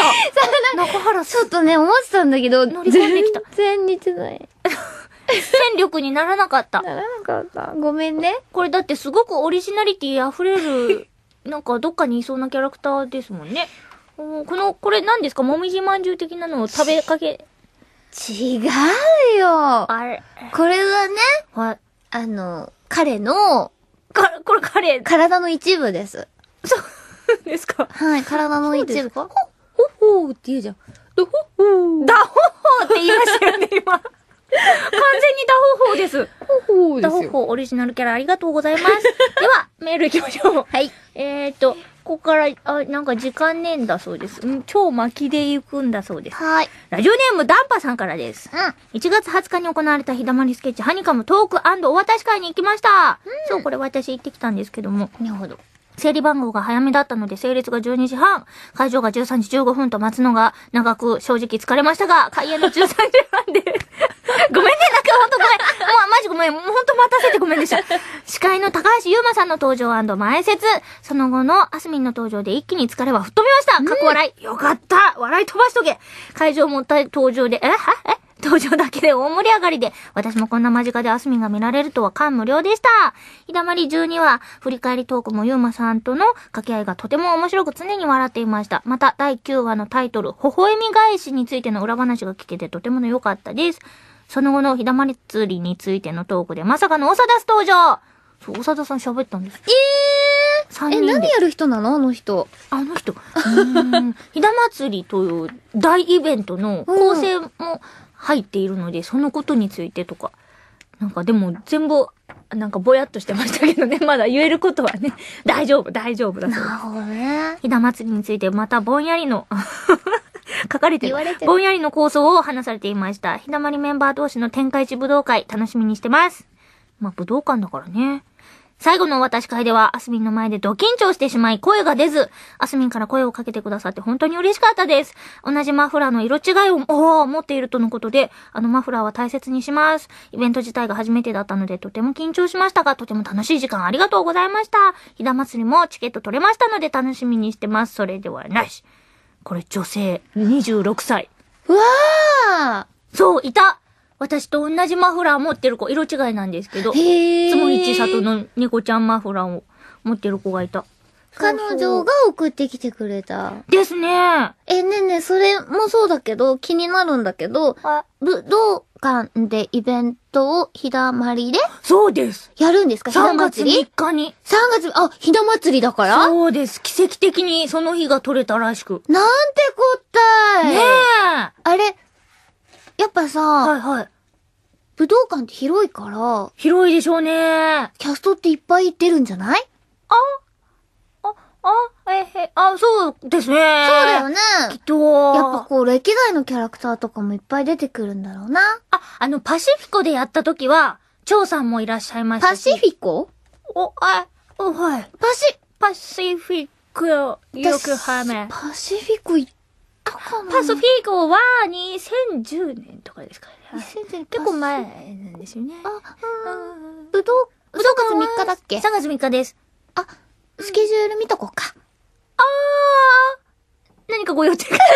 中原ちょっとね、思ってたんだけど、 乗り込んできた。 全然似てない。 戦力にならなかった。 ならなかった。ごめんね。 これだってすごくオリジナリティ溢れる、なんかどっかにいそうなキャラクターですもんね。この、これ何ですか？もみじまんじゅう的なのを食べかけ。 違うよ。 あれ。 これはね、 はい。 あの、彼の、 か、これ彼。 体の一部です。 そうですか？ はい、体の一部。 ほ、ほほーって言うじゃん。だほほー。だほほーって言いましたよね、今。完全にダホホーです。 ほほーですよ。 ダホホーオリジナルキャラありがとうございます。では、メール行きましょう。 はい。 えーと、ここから、あ、なんか時間ねえんだそうです。うん、超巻きで行くんだそうです。 はい。 ラジオネームダンパさんからです。 うん。 いちがつはつかに行われたひだまりスケッチハニカムトーク&お渡し会に行きました。うん、そう、これ私行ってきたんですけども。 なるほど。 整理番号が早めだったので、整列がじゅうにじはん、会場がじゅうさんじじゅうごふんと待つのが長く正直疲れましたが、開演のじゅうさんじはんで、ごめんね、なんかほんとごめん。もうマジごめん。ほんと待たせてごめんでした。司会の高橋優馬さんの登場&前説、その後のアスミンの登場で一気に疲れは吹っ飛びました。かっこ笑い。よかった。笑い飛ばしとけ。会場もった登場で、えはえ登場だけで大盛り上がりで、私もこんな間近でアスミンが見られるとは感無量でした。ひだまりじゅうには、振り返りトークもゆうまさんとの掛け合いがとても面白く常に笑っていました。また、だいきゅうわのタイトル、微笑み返しについての裏話が聞けてとても良かったです。その後のひだまり釣りについてのトークで、まさかの長田登場。そう、長田さん喋ったんです。 えーさんにんで。 え、何やる人なのあの人。 あの人。うーん。ひだまつりという大イベントの構成も、うん入っているので、そのことについてとか。なんかでも全部、なんかぼやっとしてましたけどね。まだ言えることはね。大丈夫、大丈夫だそうです。 なるほどね。 ひだまつりについてまたぼんやりの、書かれてる。 言われてる。 ぼんやりの構想を話されていました。ひだまりメンバー同士の天下一武道会、楽しみにしてます。まあ武道館だからね。最後のお渡し会では、アスミンの前でド緊張してしまい声が出ず、アスミンから声をかけてくださって本当に嬉しかったです。同じマフラーの色違いを、おー、持っているとのことで、あのマフラーは大切にします。イベント自体が初めてだったので、とても緊張しましたが、とても楽しい時間ありがとうございました。ひだまつりもチケット取れましたので楽しみにしてます。それではなし。これ女性、にじゅうろくさい。 うわーそう、いた私と同じマフラー持ってる子、色違いなんですけど、 へー。 つもいちさとの猫ちゃんマフラーを持ってる子がいた。 彼女が送ってきてくれた。 ですね。 え、ねえねえ、それもそうだけど、気になるんだけど、武道館でイベントをひだまりでそうです。 やるんですか？ひださんがつ祭りみっかに。 さんがつ、あ、ひだ祭りだからそうです。奇跡的にその日が取れたらしく。 なんてこったい。 ねえ。 あれ、やっぱさ、 はいはい。 武道館って広いから、 広いでしょうね。 キャストっていっぱい出るんじゃない？ あ、あ、あ、えへ、あ、そうですね。そうだよね。 きっと。 やっぱこう、歴代のキャラクターとかもいっぱい出てくるんだろうな。 あ、あの、パシフィコでやった時は、張さんもいらっしゃいましたパシフィコ？ お、あ、お、はい。 パシ、 パシフィコ、よくはめ。 パシフィコ行ったかな？ パシフィコはにせんじゅうねんとかですかね。 にせんじゅうねん結構前なんですよね。 あ、うん。武道、武道館みっかだっけ？ さんがつみっかです。 あ、スケジュール見とこうか。 あー、何かご予定が。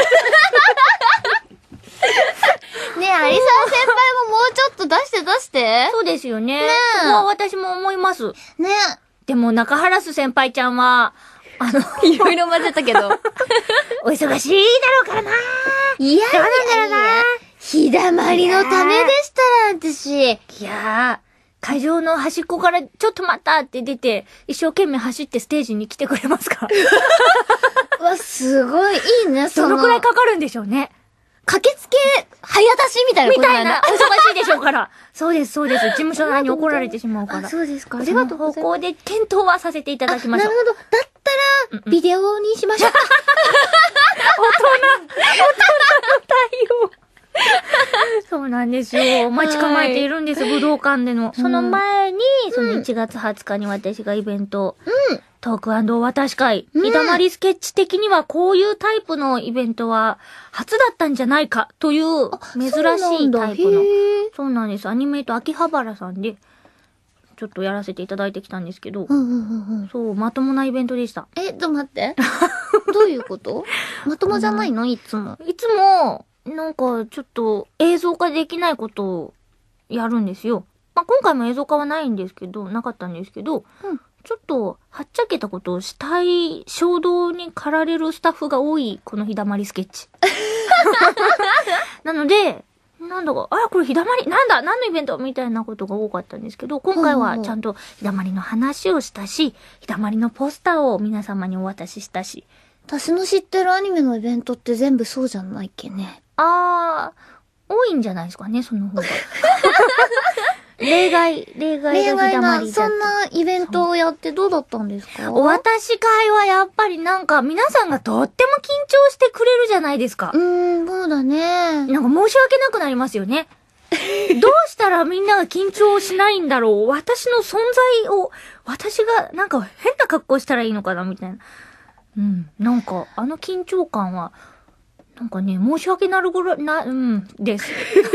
ねえ、アリサー先輩ももうちょっと出して出して。 そうですよね。 ねえ。 そこは私も思います。 ねえ。 でも中原須先輩ちゃんは、あの、 いろいろ混ぜたけど。 お忙しいだろうからな。 いやいそうなんだやよな。 ひだまりのためでしたなんてし。 いやー、会場の端っこからちょっと待ったって出て、一生懸命走ってステージに来てくれますか？ うわ、すごいいいね、その。 そのくらいかかるんでしょうね。 駆けつけ、早出しみたいなことだよね。 みたいな、お忙しいでしょうから。そうです、そうです。事務所側に怒られてしまうから。 あ、そうですか。あありがとうございます。 方向で検討はさせていただきましょう。 なるほど。だったら、ビデオにしましょう。 大人、大人の対応。そうそうなんですよ。待ち構えているんです、武道館での。その前に、そのいちがつはつかに私がイベント、 うん。 トーク&お渡し会、 うんひだまりスケッチ的にはこういうタイプのイベントは初だったんじゃないかという珍しいタイプの。そうなんです。アニメイト秋葉原さんで、ちょっとやらせていただいてきたんですけど、 うんうんうんうん。 そう、まともなイベントでした。 え、ちょっと待って。どういうことまともじゃないのいつも。 いつも、なんかちょっと映像化できないことをやるんですよ。まあ、今回も映像化はないんですけど、なかったんですけど、 うんちょっとはっちゃけたことをしたい衝動に駆られるスタッフが多い、このひだまりスケッチ。なので、なんだか、あ、これひだまり、なんだ、何のイベントみたいなことが多かったんですけど、今回はちゃんとひだまりの話をしたし、ひだまりのポスターを皆様にお渡ししたし。 私の知ってるアニメのイベントって全部そうじゃないっけね。 あー、多いんじゃないですかね、その方が。例外、例外例外な、 がひだまりだそんなイベントをやってどうだったんですか？ お渡し会はやっぱりなんか皆さんがとっても緊張してくれるじゃないですか。 うーん、そうだね。 なんか申し訳なくなりますよね。どうしたらみんなが緊張しないんだろう。私の存在を、私がなんか変な格好したらいいのかなみたいな。うん。なんかあの緊張感は、なんかね、申し訳なるぐらい、な、うん、です。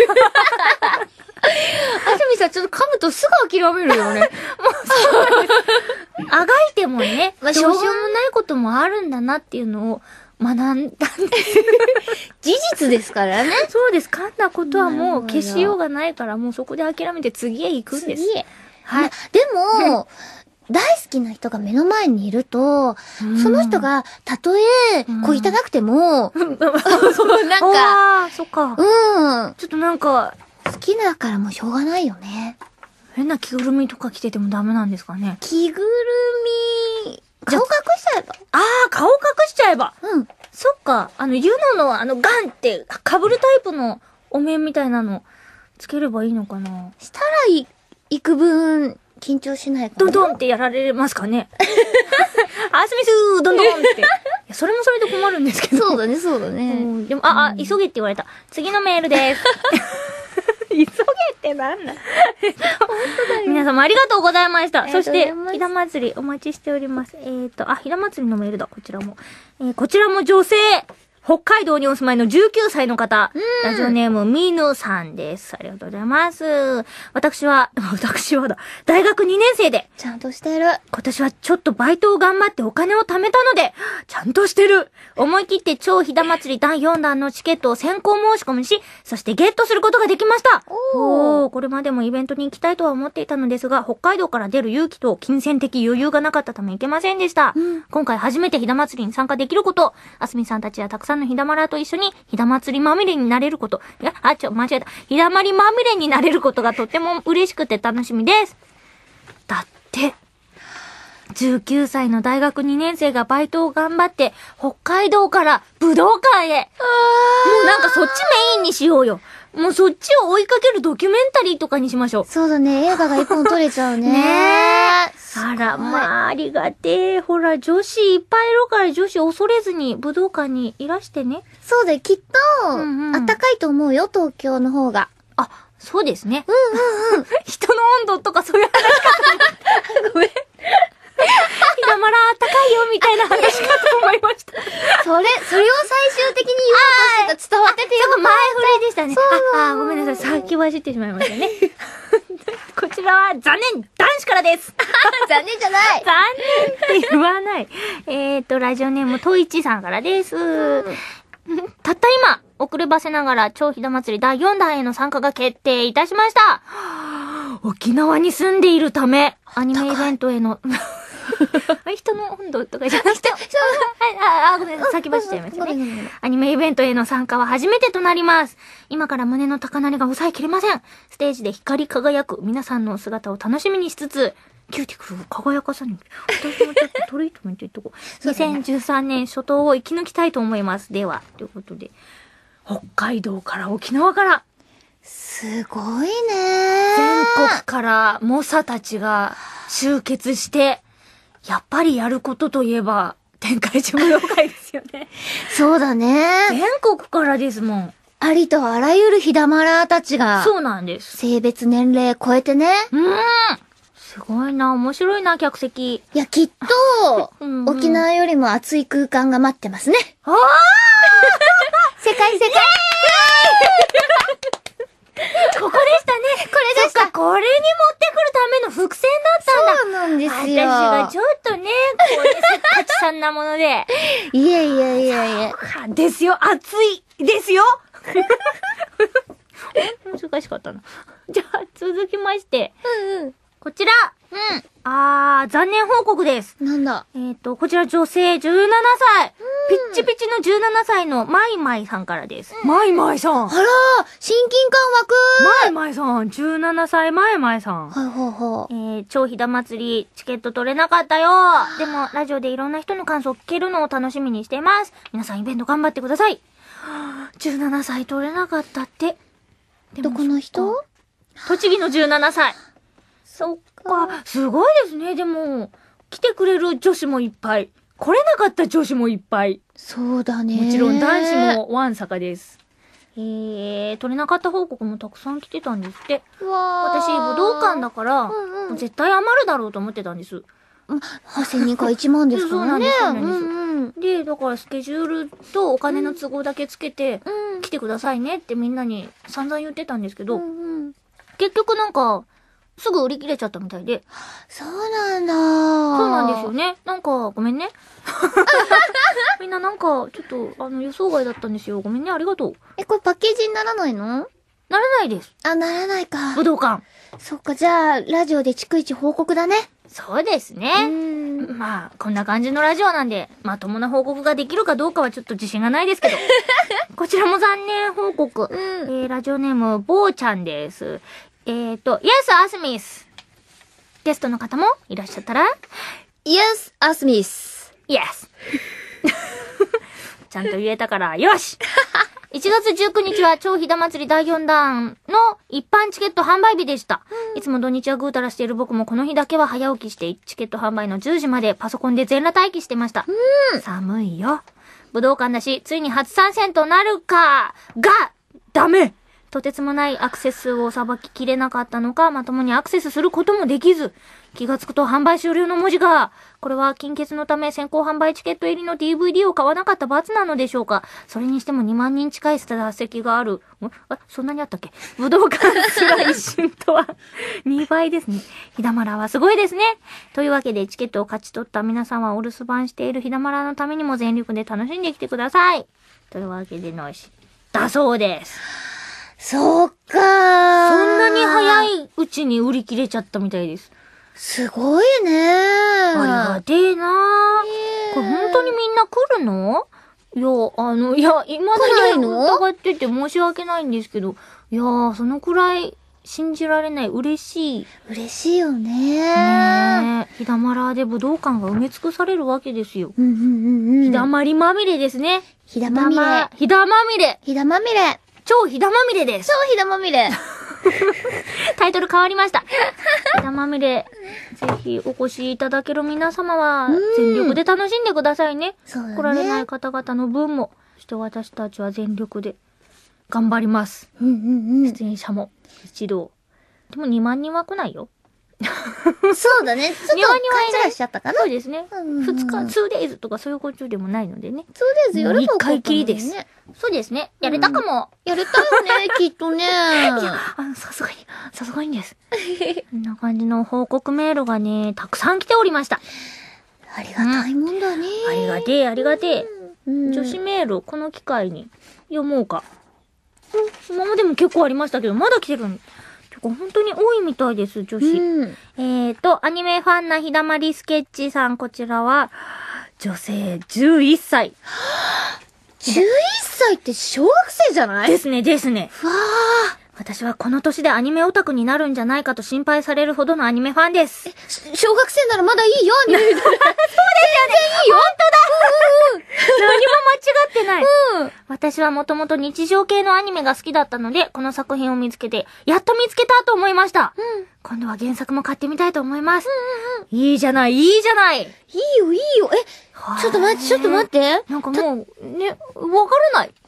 あずみさんちょっと噛むとすぐ諦めるよね。もうそうあがいてもね、 まあどうしようもないこともあるんだなっていうのを学んだんです。 事実ですからね。 そうです。噛んだことはもうなるほど消しようがないから、もうそこで諦めて次へ行くんです。 次へ。 はい。 でも、大好きな人が目の前にいると、その人が、たとえ、小汚くても、なんか、 ああ、そっか。 うん。 ちょっとなんか、 好きだからもうしょうがないよね。 変な着ぐるみとか着ててもダメなんですかね。 着ぐるみ、顔隠しちゃえば。 ああ、顔隠しちゃえば。 うん。 そっか。あの、ユノのあの、ガンって、被るタイプのお面みたいなの、つければいいのかな。 したらい、幾分、緊張しないかな。 ドンドンってやられますかね。あすみすー、ドンドンって。いや、それもそれで困るんですけど。 そうだね、そうだうね。 んでも、あ、あ、急げって言われた。次のメールです。急げってなんだ。本当だよ。皆様ありがとうございました。そして、ひだ祭りお待ちしております。えーと、あ、ひだ祭りのメールだ、こちらも。えー、こちらも女性。北海道にお住まいのじゅうきゅうさいの方。ラジオネームみぬさんです。ありがとうございます。私は、私はだ、大学にねん生で、 ちゃんとしてる。 今年はちょっとバイトを頑張ってお金を貯めたので、ちゃんとしてる。思い切って超ひだ祭りだいよんだんのチケットを先行申し込みし、そしてゲットすることができました。 おー。 おー、これまでもイベントに行きたいとは思っていたのですが、北海道から出る勇気と金銭的余裕がなかったため行けませんでした。うん、今回初めてひだ祭りに参加できること、あすみさんたちやたくさんのひだまらと一緒にひだ祭りまみれになれること、いや、あ、ちょ、間違えた。ひだまりまみれになれることがとっても嬉しくて楽しみです。だって、じゅうきゅうさいの大学にねん生がバイトを頑張って、北海道から武道館へ。もうなんかそっちメインにしようよ。もうそっちを追いかけるドキュメンタリーとかにしましょう。 そうだね、映画が一本撮れちゃうね。 ねえ。あら、まあ、ありがてえ。ほら、女子いっぱいいるから女子恐れずに武道館にいらしてね。 そうだよ、きっと、 うんうん、 あったかいと思うよ、東京の方が。 あ、そうですね。 うんうんうん。 人の温度とかそういう話かと。ごめん。ひだまらあったかいよみたいな話かと思いました。 それ、それを最終的に言おうとしてた伝わっててよかった。 ちょっと前振りでしたね。あ、あ、ごめんなさい。先走ってしまいましたね。こちらは残念男子からです。 残念じゃない。 残念って言わない。えーと、ラジオネームトイチさんからです。うん、たった今、遅ればせながら超ひだ祭りだいよんだんへの参加が決定いたしました。沖縄に住んでいるため、アニメイベントへの、人の温度とかじゃなくて、はい、あ、あ、ごめんなさい、先走っちゃいましたね。アニメイベントへの参加は初めてとなります。今から胸の高鳴りが抑えきれません。ステージで光り輝く皆さんの姿を楽しみにしつつ、キューティクルを輝かさに、私もちょっとトリートメントいっとこう。にせんじゅうさんねん初頭を生き抜きたいと思います。では、ということで、北海道から沖縄から、 すごいね。 全国から猛者たちが集結して、やっぱりやることといえば、天海寺武道会ですよね。 そうだね。 全国からですもん。 ありとあらゆるひだまらたちが、 そうなんです。 性別年齢超えてね。 うーん。すごいな、面白いな、客席。 いや、きっと、 うんうん、 沖縄よりも熱い空間が待ってますね。 ああ世界世界ここでしたね。これでした。これに持ってくるための伏線だったんだ。 そうなんですよ。 私がちょっとね、こうね、せっかちさんなもので。 いやいやいやいや。 ですよ、熱いですよ難しかったな。じゃあ、続きまして。 うんうん。 こちら。 うん。 あー、残念報告です。 なんだ。 えっと、こちら女性じゅうななさい。ピッチピチのじゅうななさいのマイマイさんからです。マイマイさん。 あらー、親近感湧くマイマイさん、じゅうななさいマイマイさん。 はいはいはい。 えー、超ひだ祭り、チケット取れなかったよ。でも、ラジオでいろんな人の感想を聞けるのを楽しみにしています。皆さんイベント頑張ってください。じゅうななさい取れなかったって。 どこの人？ 栃木のじゅうななさい。そっか。すごいですね。でも、来てくれる女子もいっぱい。来れなかった女子もいっぱい。 そうだね。 もちろん男子もわんさかです。えー、取れなかった報告もたくさん来てたんですって。 わー。 私、武道館だから、 うんうん、 絶対余るだろうと思ってたんです。 はせんにんかいちまんですからね。 そうなんです。そうなんです。で、だからスケジュールとお金の都合だけつけて、うん、来てくださいねってみんなに散々言ってたんですけど、うんうん、結局なんか、すぐ売り切れちゃったみたいで。 そうなんだ。 そうなんですよね。なんか、ごめんね。みんななんか、ちょっと、あの、予想外だったんですよ。ごめんね、ありがとう。 え、これパッケージにならないの？ ならないです。 あ、ならないか。 武道館。 そっか、じゃあ、ラジオで逐一報告だね。 そうですね。うん。まあ、こんな感じのラジオなんで、まともな報告ができるかどうかはちょっと自信がないですけど。こちらも残念報告。うん、えー、ラジオネーム、ぼうちゃんです。えーと、Yes, Asmis。ゲストの方もいらっしゃったら Yes, Asmis。 Yes。ちゃんと言えたから、よしいちがつじゅうくにちは超ひだ祭りだいよん弾の一般チケット販売日でした。うん、いつも土日はぐうたらしている僕もこの日だけは早起きしてチケット販売のじゅうじまでパソコンで全裸待機してました。うん、寒いよ。武道館だし、ついに初参戦となるかが、ダメとてつもないアクセスをさばききれなかったのか、まともにアクセスすることもできず、気がつくと販売終了の文字が、これは金欠のため先行販売チケット入りの ディーブイディー を買わなかった罰なのでしょうか。それにしてもにまんにん近い座席がある。んあ、そんなにあったっけ？武道館すら一瞬とはにばいですね。ひだまらはすごいですね。というわけでチケットを勝ち取った皆さんはお留守番しているひだまらのためにも全力で楽しんできてください。というわけでのし、だそうです。 そうかー。そんなに早いうちに売り切れちゃったみたいです。 すごいねー。 ありがてえなー。これ本当にみんな来るの？いや、あの、いや、未だに疑ってて申し訳ないんですけど、いやー、そのくらい信じられない。嬉しい。 嬉しいよねー。 ねえ。ひだまらで武道館が埋め尽くされるわけですよ。 うんうんうんうん。 ひだまりまみれですね。 ひだまみれ。 ひだまみれ。 ひだまみれ。 超ひだまみれです。 超ひだまみれ。 タイトル変わりました。ひだまみれ。ぜひお越しいただける皆様は、全力で楽しんでくださいね。 そうだね。 来られない方々の分も、そして私たちは全力で頑張ります。 うんうんうん。 出演者も一同。でもにまんにんは来ないよ。 そうだね。ちょっと勘違いしちゃったかな。 そうですね。ふつか、ツーデイズとかそういうことでもないのでね。 ツーデイズやればよかったのにね。 一回きりです。そうですね。やれたかも。 やれたよね、きっとね。いや、 あの、さすがに、さすがにです。こんな感じの報告メールがね、たくさん来ておりました。 ありがたいもんだね。 ありがてえ、ありがてえ。女子メール、この機会に読もうか。今までも結構ありましたけど、まだ来てるん。本当に多いみたいです、女子。うん、えーと、アニメファンなひだまりスケッチさん、こちらは、女性じゅういっさい。 じゅういっさいって小学生じゃない？ ですね、ですね。 わー。 私はこの年でアニメオタクになるんじゃないかと心配されるほどのアニメファンです。 え、小学生ならまだいいよ、アニメ。そうですよね。全然いいよ。本当だ。うんうん、何も間違ってない。 うん。 私はもともと日常系のアニメが好きだったので、この作品を見つけて、やっと見つけたと思いました。うん。今度は原作も買ってみたいと思います。うんうんうん。いいじゃない、いいじゃない。いいよ、いいよ。え、ちょっと待って、ちょっと待って。 なんかもう、ね、わからない。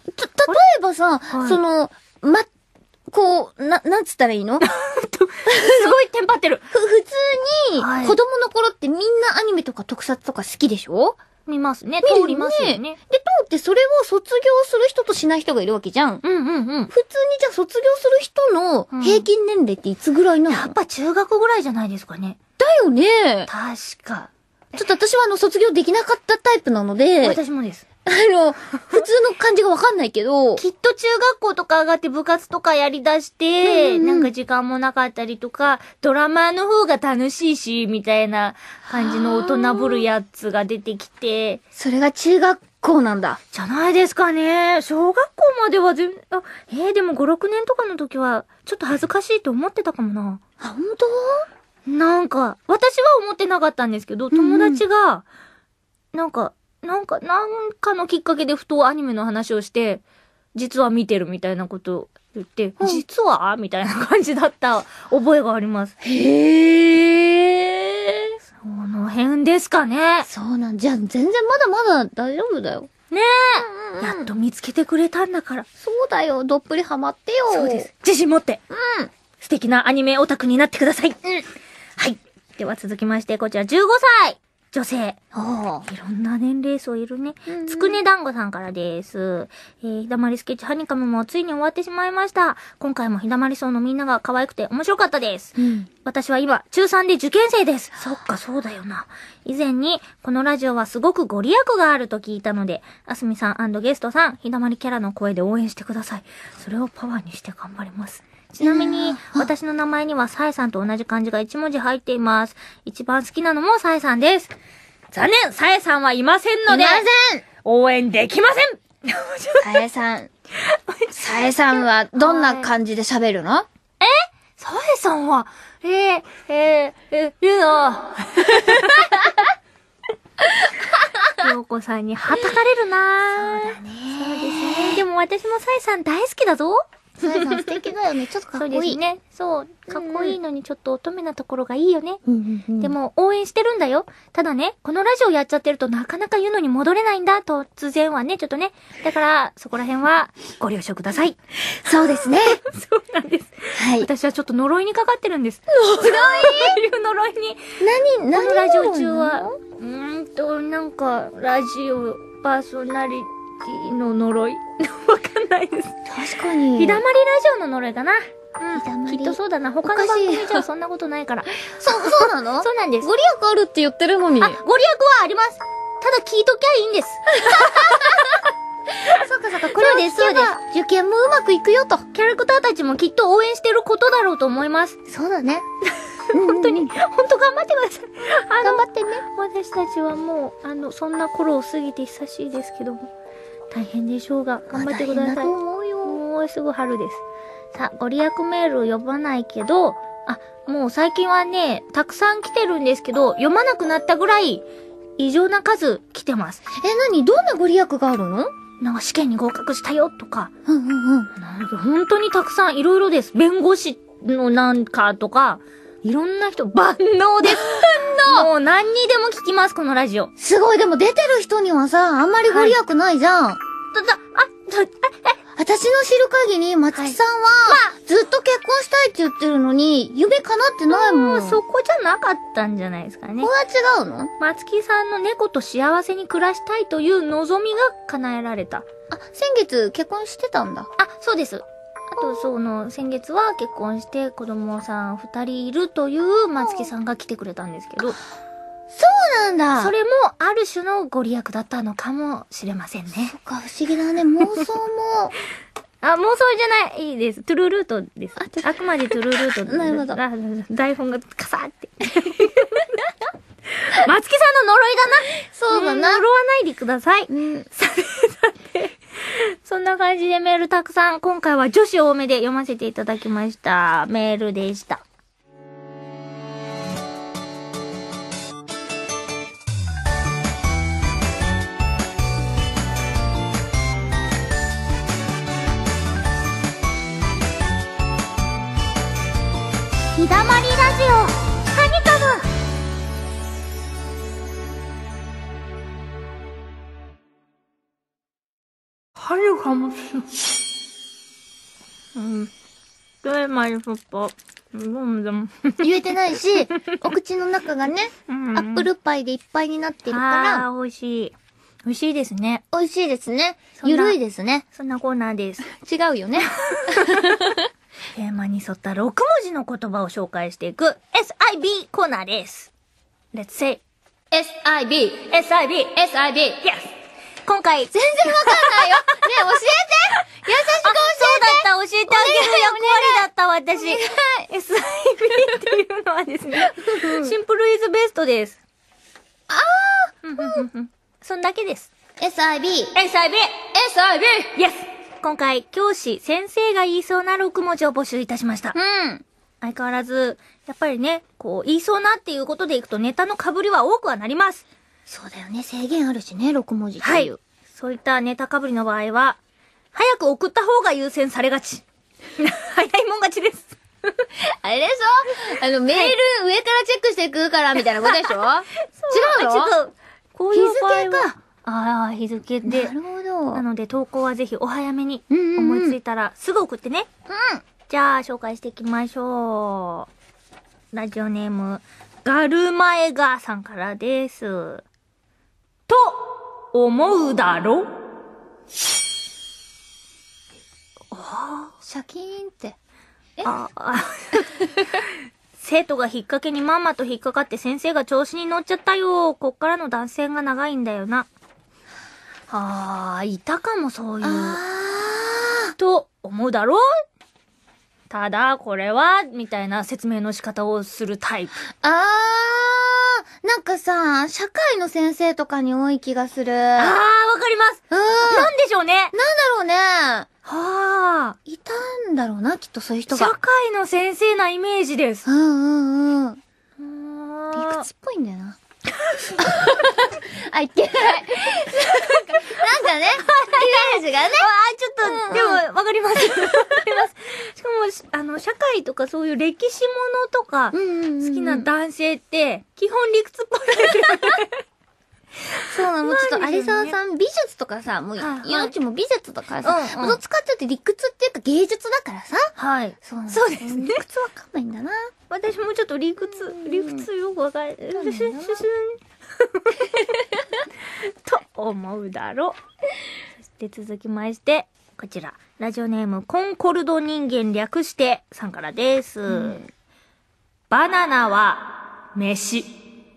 た、例えばさ、 はいその、ま、こう、な、なんつったらいいのすごいテンパってる。 ふ、普通に、 はい子供の頃ってみんなアニメとか特撮とか好きでしょ？ 見ますね。 見るよね通りますよね。 で、通ってそれを卒業する人としない人がいるわけじゃん。 うんうんうん。 普通にじゃあ卒業する人の平均年齢っていつぐらいなの？ やっぱ中学ぐらいじゃないですかね。 だよね。 確か。 ちょっと私はあの卒業できなかったタイプなので、 私もです。 あの、普通の感じがわかんないけど、 きっと中学校とか上がって部活とかやり出して、 うんうんなんか時間もなかったりとか、ドラマの方が楽しいし、みたいな感じの大人ぶるやつが出てきて、 それが中学校なんだ。 じゃないですかね。小学校までは全、あ、えー、でもご、ろくねんとかの時は、ちょっと恥ずかしいと思ってたかもな。 あ、本当？ なんか、私は思ってなかったんですけど、友達が、なんか、なんか、なんかのきっかけでふとアニメの話をして、実は見てるみたいなことを言って、 うん実はみたいな感じだった覚えがあります。 へー。 その辺ですかね。 そうなんじゃ、全然まだまだ大丈夫だよ。 ねえ、 うんうんうんやっと見つけてくれたんだから。 そうだよ、どっぷりハマってよ。 そうです。自信持って、 うん。 素敵なアニメオタクになってください。 うん。 はい。では続きまして、こちらじゅうごさい。女性。 あいろんな年齢層いるね。 うんうんつくね団子さんからです。えー、ひだまりスケッチハニカムもついに終わってしまいました。今回もひだまり層のみんなが可愛くて面白かったです。 うん。 私は今、中さんで受験生です。そっか、そうだよな。以前に、このラジオはすごくご利益があると聞いたので、あすみさん&ゲストさん、ひだまりキャラの声で応援してください。それをパワーにして頑張ります。ちなみに、私の名前にはさえさんと同じ漢字がいち文字入っています。一番好きなのもさえさんです。残念、さえさんはいませんので、 いません。 応援できません。 さえさん。さえさんはどんな感じで喋るの？ さえさんは、えー、えー、えー、言うなようこさんにはたかれるなそうだね。そうですね。でも私もさえさん大好きだぞ。 さえさん素敵だよね。ちょっとかっこいい。 そうですね。そう。かっこいいのにちょっと乙女なところがいいよね。 うんうんうん。 でも、応援してるんだよ。ただね、このラジオやっちゃってるとなかなか言うのに戻れないんだ、突然はね、ちょっとね。だから、そこら辺はご了承ください。 そうですね。 そうなんです。 はい。 私はちょっと呪いにかかってるんです。呪いいう呪いに。 何、何このラジオ中は、うーんと、なんか、ラジオパーソナリティの呪い。わかんないです。 確かに。 ひだまりラジオの呪いかな。うん。 ひだまりきっとそうだな。他の番組じゃそんなことないから。 そう、そうなの？ そうなんです。 ご利益あるって言ってるのに。 あ、ご利益はあります。ただ聞いときゃいいんです。 そうかそうか、これを聞けば受験もうまくいくよと。 キャラクターたちもきっと応援してることだろうと思います。 そうだね。 本当に、本当頑張ってください。あの頑張ってね。 私たちはもう、あの、そんな頃を過ぎて久しいですけども、大変でしょうが、頑張ってください。 大変だと思うよ。 もうすぐ春です。さあ、ご利益メール読まないけど、あ、もう最近はね、たくさん来てるんですけど、読まなくなったぐらい、異常な数来てます。 え、何？どんなご利益があるの？ なんか試験に合格したよとか、 うんうんうん。 なんか本当にたくさんいろいろです。弁護士のなんかとか、いろんな人、万能です。万能もう何にでも聞きます、このラジオ。 すごい、でも出てる人にはさ、あんまりご利益ないじゃん。 だ、だ、あ、だ、え、 私の知る限り、松木さんは、ずっと結婚したいって言ってるのに、夢叶ってないも。 もうんそこじゃなかったんじゃないですかねこ。れは違うの？ 松木さんの猫と幸せに暮らしたいという望みが叶えられた。 あ、先月結婚してたんだ。 あ、そうです。あと、その、先月は結婚して子供さん二人いるという松木さんが来てくれたんですけど、 そうなんだ。 それもある種のご利益だったのかもしれませんね。 そっか、不思議だね。妄想も。 あ、妄想じゃない。いいです。トゥルールートです。あくまでトゥルールート。 なるほどあ台本がカサーって。松木さんの呪いだな。 そうだな。 呪わないでください。 うん。 さてさて。そんな感じでメールたくさん、今回は女子多めで読ませていただきました。メールでした。ひだまりラジオ、ハニカム。ハニカもうん。どれまでそっと。うんでも。 言えてないし、お口の中がね、 うん、 アップルパイでいっぱいになってるから。 あー、美味しい。美味しいですね。 美味しいですね。ゆるいですね。 そんなコーナーです。 違うよね。 テーマに沿ったろくもじの言葉を紹介していく エスアイビー コーナーです。Let's say エスアイビーエスアイビーエスアイビー Yes! 今回、 全然わかんないよ。ねえ、教えて優しく教えてそうだった、教えてあげる役割だった、私。エスアイビー っていうのはですね、シンプルイズベストです。 あーそんだけです。 エスアイビーエスアイビーエスアイビー Yes! 今回、教師、先生が言いそうなろくもじを募集いたしました。 うん。 相変わらず、やっぱりね、こう、言いそうなっていうことでいくとネタの被りは多くはなります。 そうだよね。制限あるしね、ろくもじっていう。 はい。そういったネタ被りの場合は、早く送った方が優先されがち。早いもん勝ちです。 あれでしょあの、メール上からチェックしていくから、みたいなことでしょ違うの違う。こういう場合は日付か。 ああ、日付で。 なるほど。 なので投稿はぜひお早めにうんうんうん思いついたらすぐ送ってね。 うん。 じゃあ紹介していきましょう。ラジオネーム、ガルマエガさんからです。と、思うだろシャキーンって。 ああ生徒が引っ掛けにまんまと引っかかって先生が調子に乗っちゃったよ。こっからの断線が長いんだよな。ああ、いたかもそういう。 あと思うだろただ、これは、みたいな説明の仕方をするタイプ。 あー、なんかさ、社会の先生とかに多い気がする。 ああ、わかります。 うん。 なんでしょうね。 なんだろうね。 はあ。 いたんだろうな、きっとそういう人社が。 会の先生なイメージです。 うんうんうん。理理屈っぽいんだよな。あ、いけない。なんか、なんかね、イメージがね。 ああ、ちょっと、 うんうんでも、わかります。わかります。しかも、あの、社会とかそういう歴史ものとか、 うんうんうんうん、 好きな男性って、基本理屈っぽい。 そうなの、もうちょっと、有なんでしょうね沢さん、美術とかさ、もう、 はいはい命も美術だからさ、 うんうんどっちかって言って理屈っていうか芸術だからさ。 はい。 そうなんそうですね理屈わかんないんだな。 私もちょっと理屈、理屈よくわかる。 うんシュシュシュシュンと思うだろ。そして続きまして、こちら。ラジオネーム、コンコルド人間略してさんからです。うん、バナナは飯。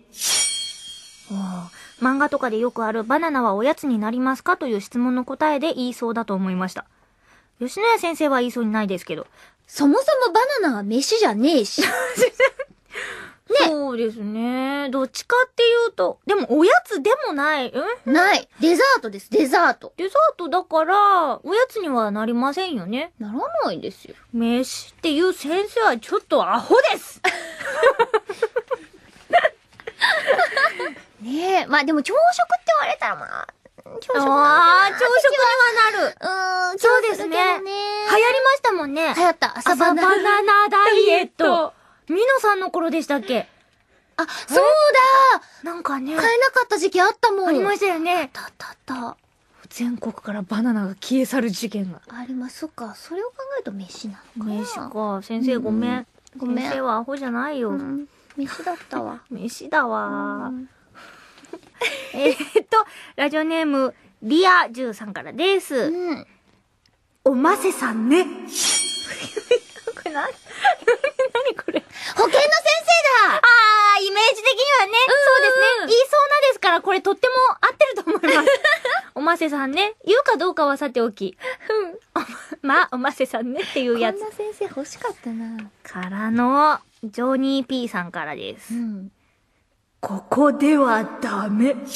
漫画とかでよくあるバナナはおやつになりますかという質問の答えで言いそうだと思いました。吉野家先生は言いそうにないですけど。 そもそもバナナは飯じゃねえし。ね。 そうですね。どっちかっていうと、でもおやつでもない。んない。デザートです、デザート。 デザートだから、おやつにはなりませんよね。 ならないですよ。 飯っていう先生はちょっとアホですねえ。まあでも朝食って言われたらまあ、朝食ああ、朝食にはなる。 うーん、 そうですね。流行りましたもんね。 流行った。 朝バナナダイエット。ミノさんの頃でしたっけ？ あ、そうだなんかね。 買えなかった時期あったもん。 ありましたよね。 あったあったあった。 全国からバナナが消え去る事件が。 あります。そっか。それを考えると飯なのかな。 飯か。先生ごめん。 ごめん。 先生はアホじゃないよ。 うん、飯だったわ。 飯だわ。えっと、ラジオネーム、リアじゅうさんからです。 うん。 おませさんね。これな、なにこれ。 保健の先生だあー、イメージ的にはね。そうですね。言いそうなですから、これとっても合ってると思います。おませさんね。言うかどうかはさておき。うん。まあ、おませさんねっていうやつ。 こんな先生欲しかったな。 からの、ジョニー P さんからです。 うん。 ここではダメ。これも、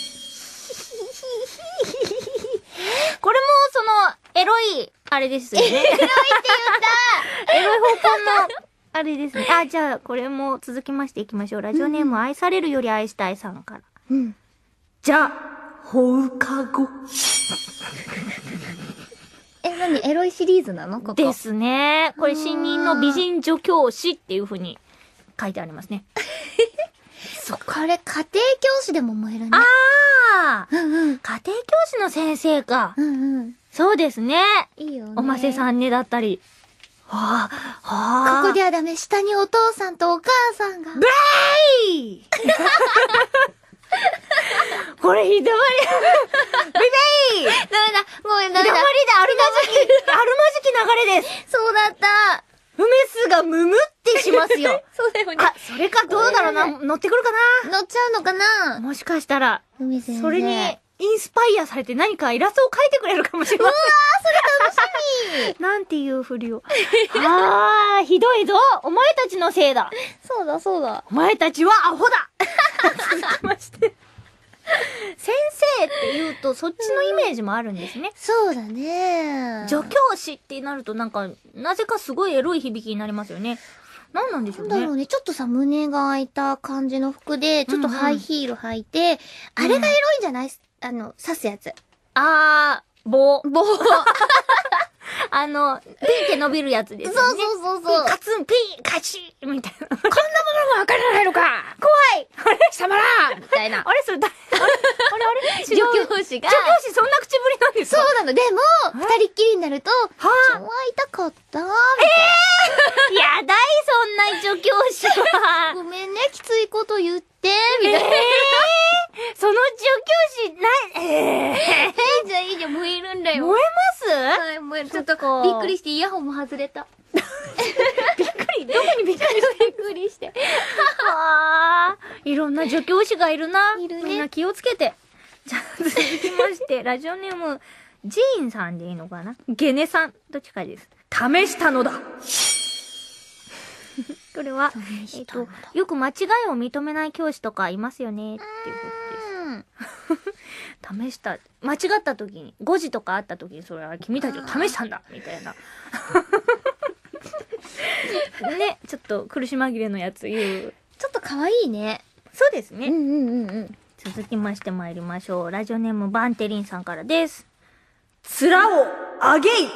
その、エロい、あれですよね。エロいって言ったエロい方向の、あれですね。あ、じゃあ、これも続きましていきましょう。ラジオネーム、愛されるより愛したいさんから。 うん。 じゃあ、放課後。 え、なにエロいシリーズなのここ。 ですね。これ、新任の美人女教師っていう風に書いてありますね。 そう、これ家庭教師でも燃えるね。 ああ、 うんうん。 家庭教師の先生か。 うんうん。 そうですね。 いいよね。 おませさんねだったり。はあ、はあ。 ここではダメ。下にお父さんとお母さんが。 ブレイこれひどい。ベイベイダメだ。ごめん、ダメだ。 ひだまりであるまじき、あるまじき流れです。 そうだった。 梅酢がむむってしますよ。 そうだよね。 あ、それかどうだろうな。乗ってくるか乗っちゃうのかな。 な。もしかしたら、 海先生。 それにインスパイアされて何かイラストを描いてくれるかもしれません。うわー、それ楽しみ。 なんていうふりを。あー、ひどいぞ。お前たちのせいだ。 そうだ、そうだ。 お前たちはアホだ。続きまして。先生って言うとそっちのイメージもあるんですね。 そうだね。 助教師ってなるとなんか、なぜかすごいエロい響きになりますよね。なんなんでしょうね。 なんだろうね。ちょっとさ、胸が開いた感じの服で、ちょっとハイヒール履いて、うんうん、あれがエロいんじゃない、あの、刺すやつ。 あー、棒。 棒。 あの、ピーって伸びるやつですよね。 そうそうそうそう。 カツン、ピー、カチーみたいな。こんなものがわからないのか怖いあれ貴様らみたいな。 あれそれ誰あれあれあれ助教師が。 助教師そんな口ぶりなんですか？ そうなの。でも、二人っきりになると、はぁ、超会いたかったみたいな。 えー、やだい、そんな助教師は。 ごめんね、きついこと言って、みたいな。 えー、その助教師、な、えー、 えー、じゃあいいじゃん、燃えるんだよ。 燃えますはい、燃える。ちょっとこう、びっくりしてイヤホンも外れた。 びっくりどこにびっくりしてびっくりして。 あー、いろんな助教師がいるな。 いるね。 みんな気をつけて。じゃあ続きまして、ラジオネーム、ジーンさんでいいのかな？ゲネさん。どっちかです。試したのだ。これは、えっと、よく間違いを認めない教師とかいますよね、っていうことです。試した。間違った時に、誤字とかあった時に、それは君たちを試したんだみたいな。ね、ちょっと苦し紛れのやつ言う。 ちょっと可愛いね。 そうですね。 うんうんうんうん。 続きまして参りましょう。ラジオネームバンテリンさんからです。面を上げい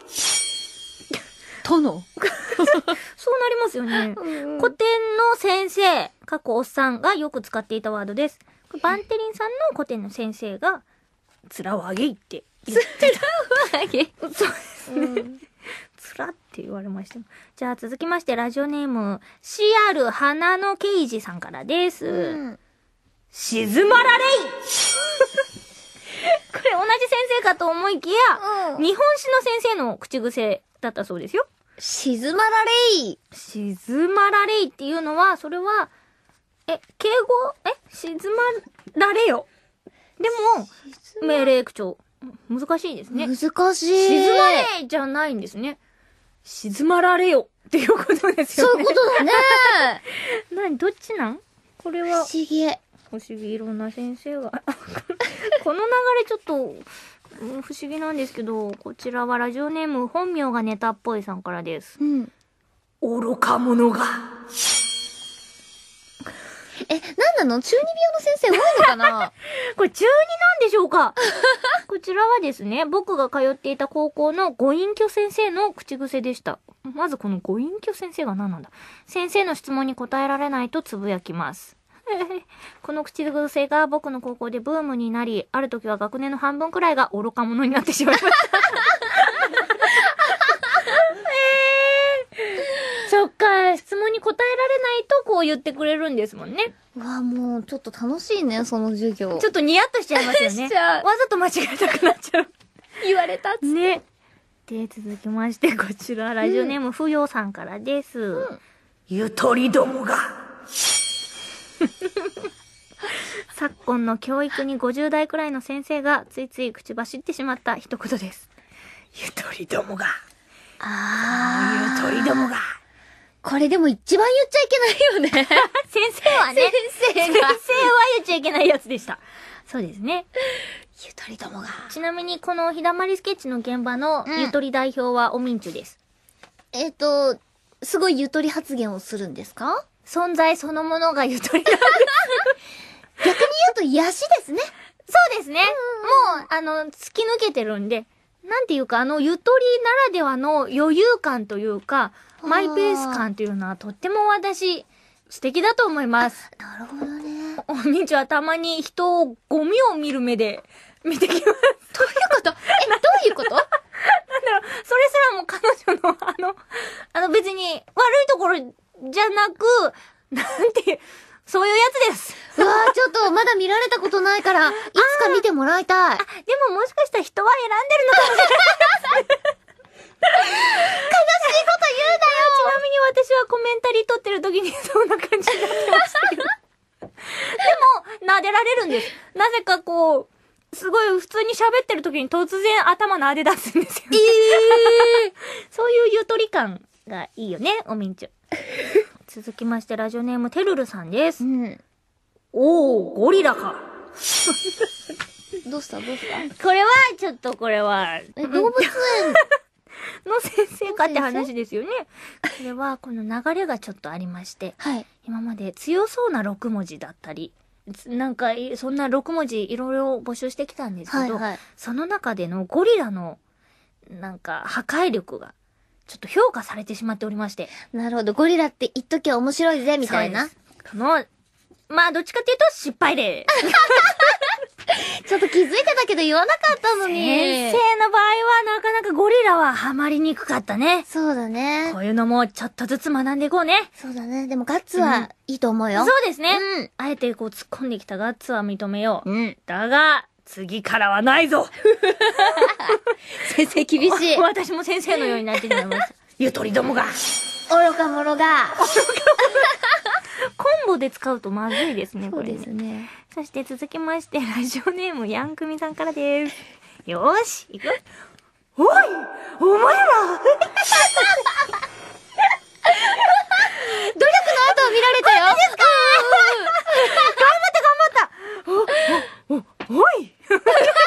殿そうなりますよね。うんうん、古典の先生、過去おっさんがよく使っていたワードです。バンテリンさんの古典の先生が、面を上げいって言ってた。面を上げそうですね。うんつらって言われました。じゃあ続きましてラジオネームシアル花の刑事さんからです。うん、静まられいこれ同じ先生かと思いきや、うん、日本史の先生の口癖だったそうですよ。 静まられい静まられいっていうのは、それは、え、敬語え静まられよ。でも、命令口調。難しいですね。 難しい。 静まれじゃないんですね。静まられよっていうことですよね。 そういうことだね。 何どっちなんこれは。 不思議。 不思議、いろんな先生が。この流れちょっと、不思議なんですけど、こちらはラジオネーム本名がネタっぽいさんからです。うん。愚か者が。 え、なんなの中二病の先生多いのかなこれ中二なんでしょうかこちらはですね、僕が通っていた高校のご隠居先生の口癖でした。まずこのご隠居先生が何なんだ。先生の質問に答えられないとつぶやきます。この口癖が僕の高校でブームになり、ある時は学年の半分くらいが愚か者になってしまいました。そっか、質問に答えられないとこう言ってくれるんですもんね。 うわ、もうちょっと楽しいね、その授業。 ちょっとニヤッとしちゃいますよね。しちゃう。わざと間違えたくなっちゃう。 言われたっつって。ね。 で、続きまして、こちら、ラジオネームふよさんからです。うん、ゆとりどもが。昨今の教育にごじゅう代くらいの先生がついつい口走ってしまった一言です。ゆとりどもが。ああ。ゆとりどもが。 これでも一番言っちゃいけないよね。 先生はね。 先生が。 先生は言っちゃいけないやつでした。そうですね。 ゆとりどもが。 ちなみにこのひだまりスケッチの現場のゆとり代表はおみんちゅです。 うん、えっと、すごいゆとり発言をするんですか？ 存在そのものがゆとりなんです。 逆に言うと癒しですね。 そうですね。もう、あの、突き抜けてるんで、なんていうか、あの、ゆとりならではの余裕感というか、マイペース感というのはとっても私、素敵だと思います。 なるほどね。 おみちはたまに人をゴミを見る目で見てきます。 どういうことえ、どういうことなんだろう、それすらも彼女の、あの、あの別に悪いところじゃなく、なんていう、そういうやつです。 うわぁ、ちょっとまだ見られたことないから、いつか見てもらいたい。あ、でももしかしたら人は選んでるのかもしれない。 悲しいこと言うなよ。 ちなみに私はコメンタリー撮ってる時にそんな感じになってましたけど。でも、撫でられるんです。なぜかこう、すごい普通に喋ってる時に突然頭撫で出すんですよ、ね。えー、そういうゆとり感がいいよね、おみんちゅ。続きましてラジオネームてるるさんです。うん、おー、ゴリラか。 どうしたどうしたこれは、ちょっとこれは。 え、動物園の先生かって話ですよね。これは、この流れがちょっとありまして。はい。今まで強そうなろく文字だったり、なんか、そんなろく文字いろいろ募集してきたんですけど、はいはい、その中でのゴリラの、なんか、破壊力が、ちょっと評価されてしまっておりまして。 なるほど。ゴリラって言っときゃ面白いぜ、みたいな。 この、まあ、どっちかっていうと失敗例。 ちょっと気づいてたけど言わなかったのに。 先生の場合はなかなかゴリラはハマりにくかったね。 そうだね。 こういうのもちょっとずつ学んでいこうね。 そうだね。でもガッツはいいと思うよ。 うん、そうですね。うん。あえてこう突っ込んできたガッツは認めよう。うん。だが、次からはないぞ。 先生厳しい。 私も先生のようになってしまいました。ゆとりどもが。 愚か者が。 コンボで使うとまずいですね、これ、ね。 そうですね。 そして続きまして、ラジオネームヤンクミさんからです。よーし、行く。おいお前ら努力の後を見られたよ。 本当ですか頑張った頑張った。お、お、おい長田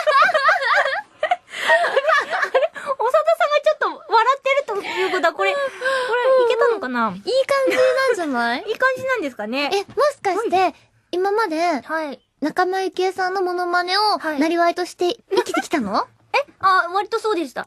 さんがちょっと笑ってるということは、これ、これ、いけたのかないい感じなんじゃないいい感じなんですかね。 え、もしかして、今まで、はい。仲間由紀恵さんのモノマネを、なりわいとして生きてきたのえあ、割とそうでした。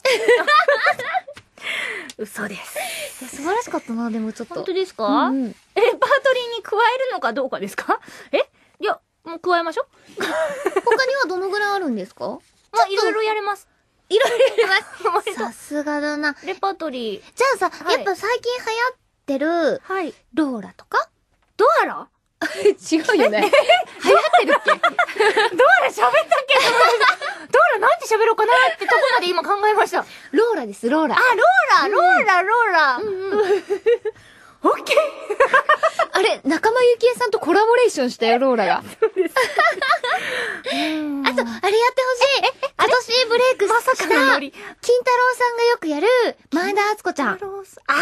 嘘です。 素晴らしかったな、でもちょっと。 本当ですか、うんうん、え、レパートリーに加えるのかどうかですかえいや、もう加えましょう。 他にはどのぐらいあるんですかまあ、いろいろやれます。 いろいろやれます。さすがだな。 レパートリー。 じゃあさ、はい、やっぱ最近流行ってる、はい。ローラとかドアラ違うよね。流行ってるっけドアラ喋ったっけドアラなんて喋ろうかなってとこまで今考えました。 ローラです、ローラ。 あ、ローラ、ローラ、ローラ。うんうん。オッケーあれ、仲間由紀恵さんとコラボレーションしたよ、ローラが。そうです。あと、あれやってほしい。今年ブレイクした、金太郎さんがよくやる、前田敦子ちゃん。あー、見たことあるぞ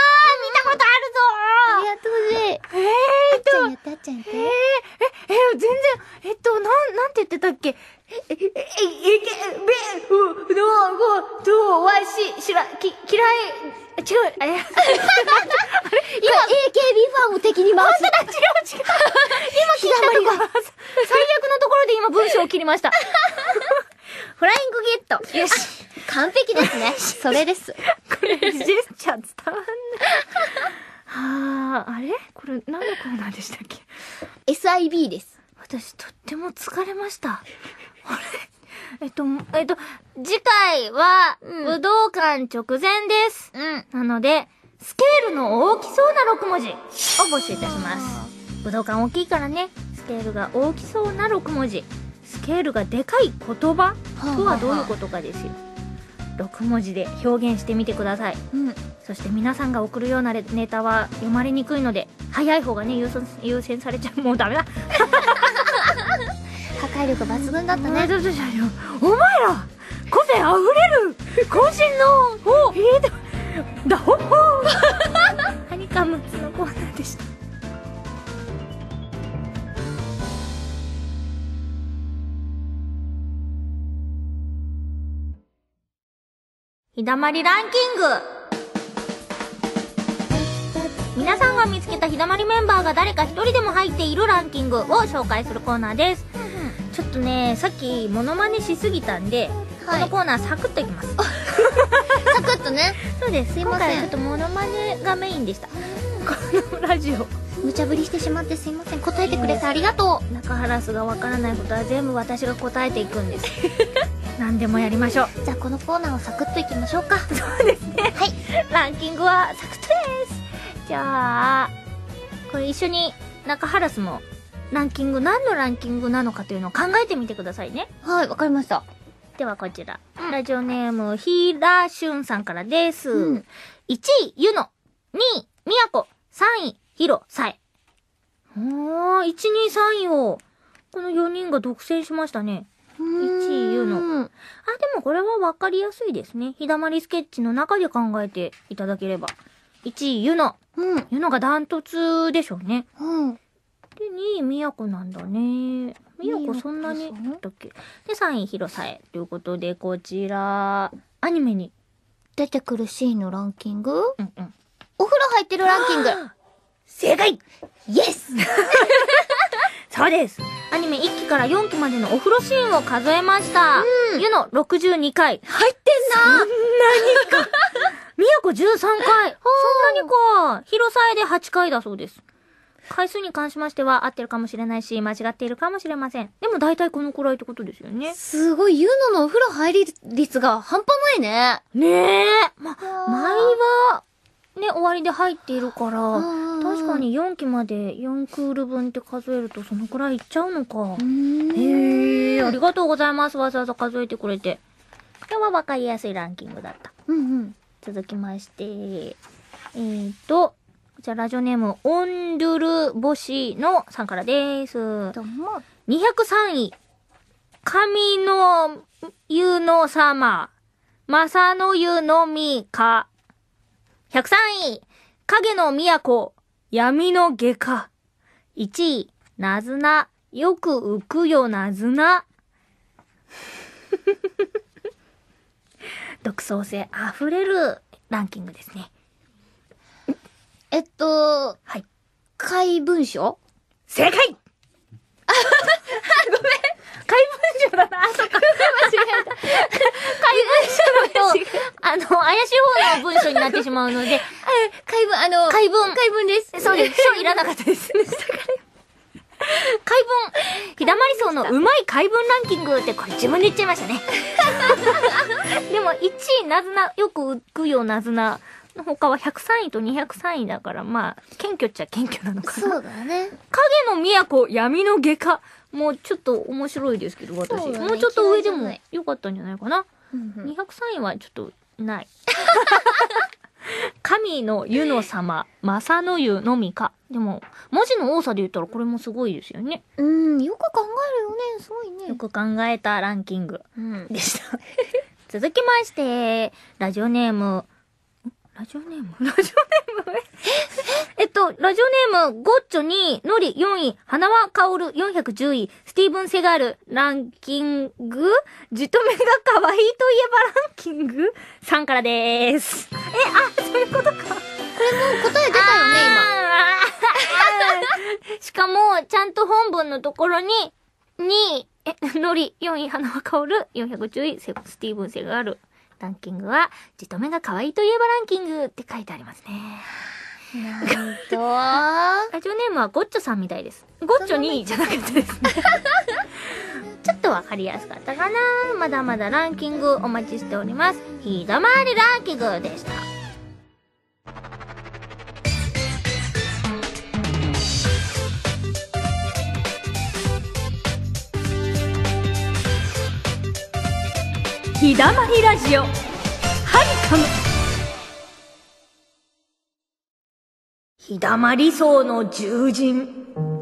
ー。あれやってほしい。 えーっと、 あっちゃんやって、あっちゃんやって。えー、 え、え、全然、えっと、なん、なんて言ってたっけえ、え、え、え、け、べ、う、どう、どう、わし、しら、き、嫌い、違う、え、あれ今、エーケービーファンを敵に回す。 本当だ、違う、違う。今聞いたところ、最悪のところで今文章を切りました。フライングゲット。 よし。完璧ですね。それです。 これ、ジェスチャー伝わんない。はあ、あれこれ何のコーナーでしたっけエスアイビー です。 私とっても疲れました。あれえっと、えっと、次回は、武道館直前です。うん。なので、スケールの大きそうなろく文字を募集いたします。武道館大きいからね、スケールが大きそうなろく文字。スケールがでかい言葉とはどういうことかですよ。ろく文字で表現してみてください。うん。そして皆さんが送るようなネタは読まれにくいので、早い方がね、優先、優先されちゃう。もうダメだ。 破壊力抜群だったね。 お前ら個性あふれる渾身のおえーとだほほはにかむつのコーナーでした。ひだまりランキング。皆さんが見つけたひだまりメンバーが誰か一人でも入っているランキングを紹介するコーナーです。ちょっとね、さっきモノマネしすぎたんで、はい、このコーナーサクッといきます。ササクッとね。 そうです。 すいません今回はちょっとモノマネがメインでした。このラジオ。 無茶ぶりしてしまってすいません。答えてくれてありがとう。 中原スがわからないことは全部私が答えていくんです。何でもやりましょう。 じゃあこのコーナーをサクッといきましょうか。 そうですね。 はい。 ランキングはサクッとです。じゃあ、これ一緒に中原スもランキング、何のランキングなのかというのを考えてみてくださいね。 はい、わかりました。 ではこちら。ラジオネーム、ひらしゅんさんからです。うん、いちい、ゆの。にい、みやこ。さんい、ひろ、さえ。おー、いち、に、さんいを、このよにんが独占しましたね。いちい、ゆの。あ、でもこれはわかりやすいですね。ひだまりスケッチの中で考えていただければ。いちい、ゆの。うん。ゆのがダントツでしょうね。うん。で、にい、みやこなんだね。みやこそんなにだっけ。で、さんい、ひろさえ。ということで、こちら、アニメに出てくるシーンのランキング。 うんうん。 お風呂入ってるランキング。 正解イエスそうです。アニメいっきからよんきまでのお風呂シーンを数えました。うん。ゆのろくじゅうにかい。 入ってんな。 そんなにか。みやこじゅうさんかい。そんなにか。ひろさえではちかいだそうです。回数に関しましては合ってるかもしれないし、間違っているかもしれません。でも大体このくらいってことですよね。 すごい、ゆののお風呂入り率が半端ないね。 ねえ。ま、前は、ね、終わりで入っているから、確かによんきまでよんクール分って数えるとそのくらいいっちゃうのか。へえ、ありがとうございます。わざわざ数えてくれて。これはわかりやすいランキングだった。うんうん。続きまして、えーと、こちらラジオネーム、オンドゥルボシのさんからです。 どうも。 にひゃくさんい、神の湯の様、正の湯のみか。ひゃくさんい、影の都、闇の外科。いちい、なずな、よく浮くよなずな。独創性あふれるランキングですね。 えっと、 はい。 怪文書正解あ、ごめん。怪文書だな。あ、そっか。間違えた。怪文書だと、あの、怪しい方の文章になってしまうので。 怪文、あの、 怪文。 怪文です。 そうです。書いらなかったです。怪文。ひだまりそうのうまい怪文ランキングってこれ自分で言っちゃいましたね。でもいちいなずな、よく浮くよなずな。他はひゃくさんいとにひゃくさんいだから、まあ、謙虚っちゃ謙虚なのかな。 そうだね。 影の都、闇の外科。もうちょっと面白いですけど、私。ね、もうちょっと上でもよかったんじゃないかな。うんうん、にひゃくさんいはちょっと、ない。神の湯の様、正の湯のみか。でも、文字の多さで言ったらこれもすごいですよね。 うん、よく考えるよね。すごいね。 よく考えたランキングでした。うん、続きまして、ラジオネーム、ラジオネームラジオネームえっと、ラジオネーム、ゴッチョにい、ノリよんい、花輪香るよんひゃくじゅうい、スティーブン・セガール、ランキング、じとめが可愛いといえばランキングさんからでーす。え、あ、そういうことか。これもう答え出たよね、 今。しかも、ちゃんと本文のところに、にい、え、ノリよんい、花輪香るよんひゃくじゅうい、スティーブン・セガール。ランキングは、じとめが可愛いといえばランキングって書いてありますね。 なんとラジオネームはゴッチョさんみたいです。ゴッチョにじゃなくてですね。ちょっとわかりやすかったかな。まだまだランキングお待ちしております。ひだまりランキングでした。ひだまりラジオ、はるかむ。ひだまり荘の獣人。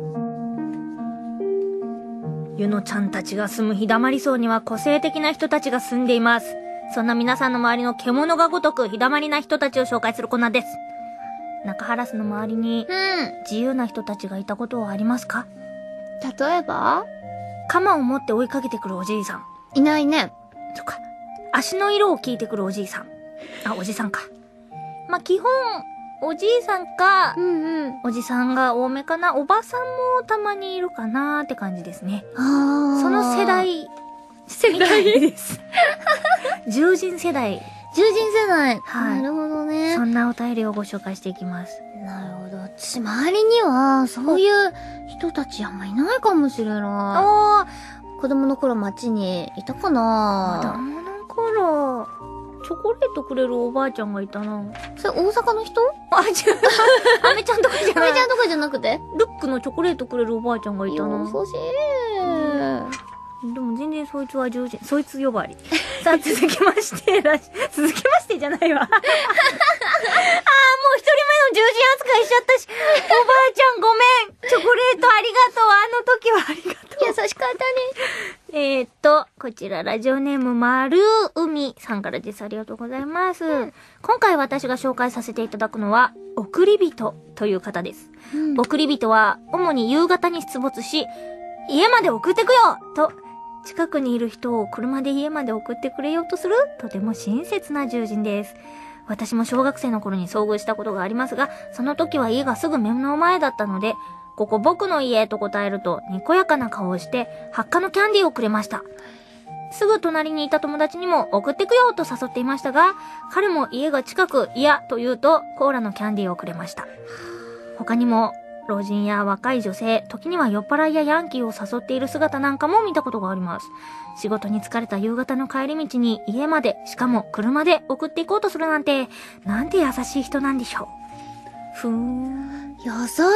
ゆのちゃんたちが住むひだまり荘には個性的な人たちが住んでいます。そんな皆さんの周りの獣がごとくひだまりな人たちを紹介するコーナーです。中原市の周りに、うん、自由な人たちがいたことはありますか？ 例えば？ 鎌を持って追いかけてくるおじいさん。 いないね。 そっか。足の色を聞いてくるおじいさん。あ、おじさんか。まあ、基本、おじいさんか、うんうん、おじさんが多めかな。おばさんもたまにいるかなって感じですね。あ、その世代、世代です。獣人世代。 獣人世代。 はい。 なるほどね。 そんなお便りをご紹介していきます。 なるほど。私、周りには、そういう人たちあんまいないかもしれない。 あー。子供の頃街にいたかな。 子供の頃、チョコレートくれるおばあちゃんがいたな。 それ大阪の人？ あ、違う。アメちゃんとかじゃない。 アメちゃんとかじゃなくて？ ルックのチョコレートくれるおばあちゃんがいたな。 優しい。 でも全然そいつは獣人、そいつ呼ばわり。さあ続きまして、続きましてじゃないわ。ああ、もう一人目の獣人扱いしちゃったし、おばあちゃんごめん。チョコレートありがとう。あの時はありがとう。 優しかったね。 えーっと、こちらラジオネームまるうみさんからです。ありがとうございます。うん、今回私が紹介させていただくのは、送り人という方です。うん、送り人は主に夕方に出没し、家まで送ってくよと、近くにいる人を車で家まで送ってくれようとする、とても親切な獣人です。私も小学生の頃に遭遇したことがありますが、その時は家がすぐ目の前だったので、ここ僕の家と答えると、にこやかな顔をして、発火のキャンディーをくれました。すぐ隣にいた友達にも送ってくよと誘っていましたが、彼も家が近く嫌と言うと、コーラのキャンディーをくれました。他にも、老人や若い女性、時には酔っ払いやヤンキーを誘っている姿なんかも見たことがあります。仕事に疲れた夕方の帰り道に家まで、しかも車で送っていこうとするなんて、なんて優しい人なんでしょう。ふーん。 優しいまさか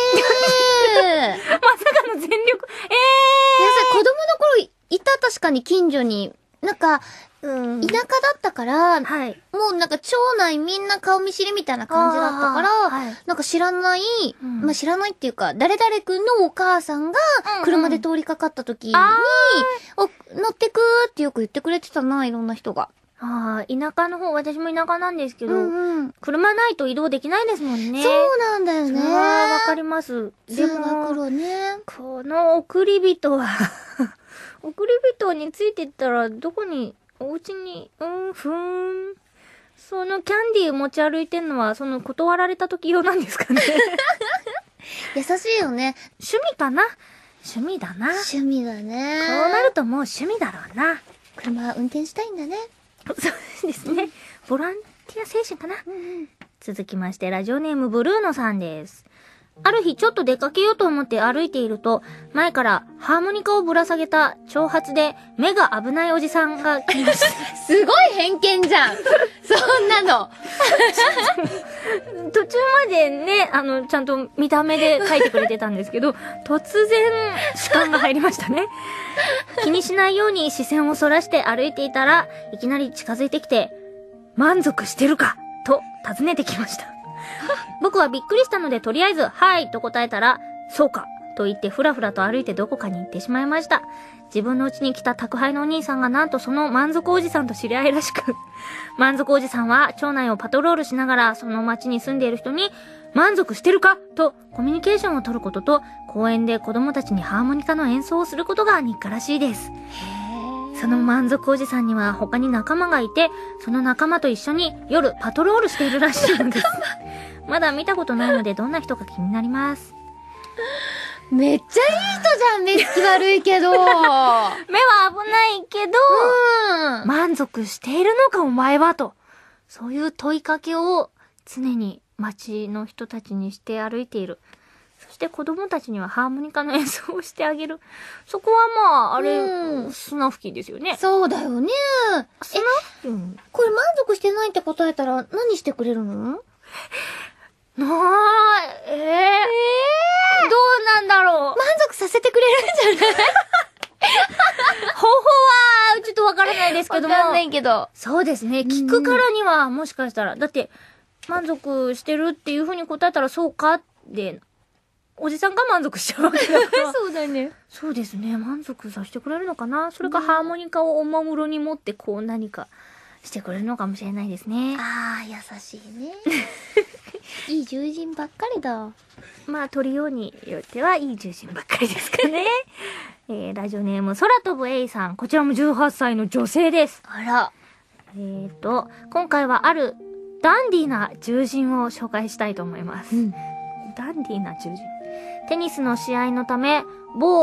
の全力。えー、いやさ、子供の頃いた、確かに近所に。なんか、うん、田舎だったから、はい、もうなんか町内みんな顔見知りみたいな感じだったから、はい、なんか知らない、うん、まあ、知らないっていうか、誰々くんのお母さんが車で通りかかった時に、うんうん、お、乗ってくーってよく言ってくれてたな、いろんな人が。 ああ、田舎の方、私も田舎なんですけど、うんうん、車ないと移動できないですもんね。 そうなんだよね。 ああ、わかります。 でも、通学路ね。 この送り人は、送り人についてったら、どこに、お家に、うん、ふーん。そのキャンディー持ち歩いてんのは、その断られた時用なんですかね。 優しいよね。 趣味かな？趣味だな。 趣味だね。 こうなるともう趣味だろうな。 車運転したいんだね。 そうですね。ボランティア精神かな。 うんうん、 続きまして、ラジオネームブルーノさんです。ある日ちょっと出かけようと思って歩いていると、前からハーモニカをぶら下げた長髪で目が危ないおじさんが来ました。 すごい偏見じゃん。そんなの。 途中までね、あの、ちゃんと見た目で書いてくれてたんですけど、突然主観が入りましたね。気にしないように視線をそらして歩いていたら、いきなり近づいてきて、満足してるかと尋ねてきました。僕はびっくりしたのでとりあえず、はいと答えたら、そうかと言ってふらふらと歩いてどこかに行ってしまいました。自分の家に来た宅配のお兄さんがなんとその満足おじさんと知り合いらしく、満足おじさんは町内をパトロールしながらその町に住んでいる人に、満足してるかとコミュニケーションを取ることと、公園で子供たちにハーモニカの演奏をすることが日課らしいです。その満足おじさんには他に仲間がいて、その仲間と一緒に夜パトロールしているらしいのです。まだ見たことないのでどんな人か気になります。 めっちゃいい人じゃん、目つき悪いけど。目は危ないけど、うん、満足しているのかお前はと。そういう問いかけを常に街の人たちにして歩いている。そして子供たちにはハーモニカの演奏をしてあげる。そこはまあ、あれ、うん、砂吹きですよね。 そうだよね。 砂吹き、うん、 これ満足してないって答えたら何してくれるの？ なあ、えー、えー、どうなんだろう。 満足させてくれるんじゃない？ 方法は、ちょっとわからないですけども。 わかんないけど。 そうですね。聞くからには、もしかしたら、だって、満足してるっていう風に答えたらそうかで、おじさんが満足しちゃうわけだから。 そうだね。 そうですね。満足させてくれるのかな。それかハーモニカをおもむろに持ってこう何かしてくれるのかもしれないですね。 ああ、優しいね。いい獣人ばっかりだ。 まあ、鳥ようによってはいい獣人ばっかりですかね。えー、ラジオネーム、空飛ぶエイさん。こちらもじゅうはっさいの女性です。 あら。 えーと、今回はあるダンディーな獣人を紹介したいと思います。うん、ダンディーな獣人。テニスの試合のため、某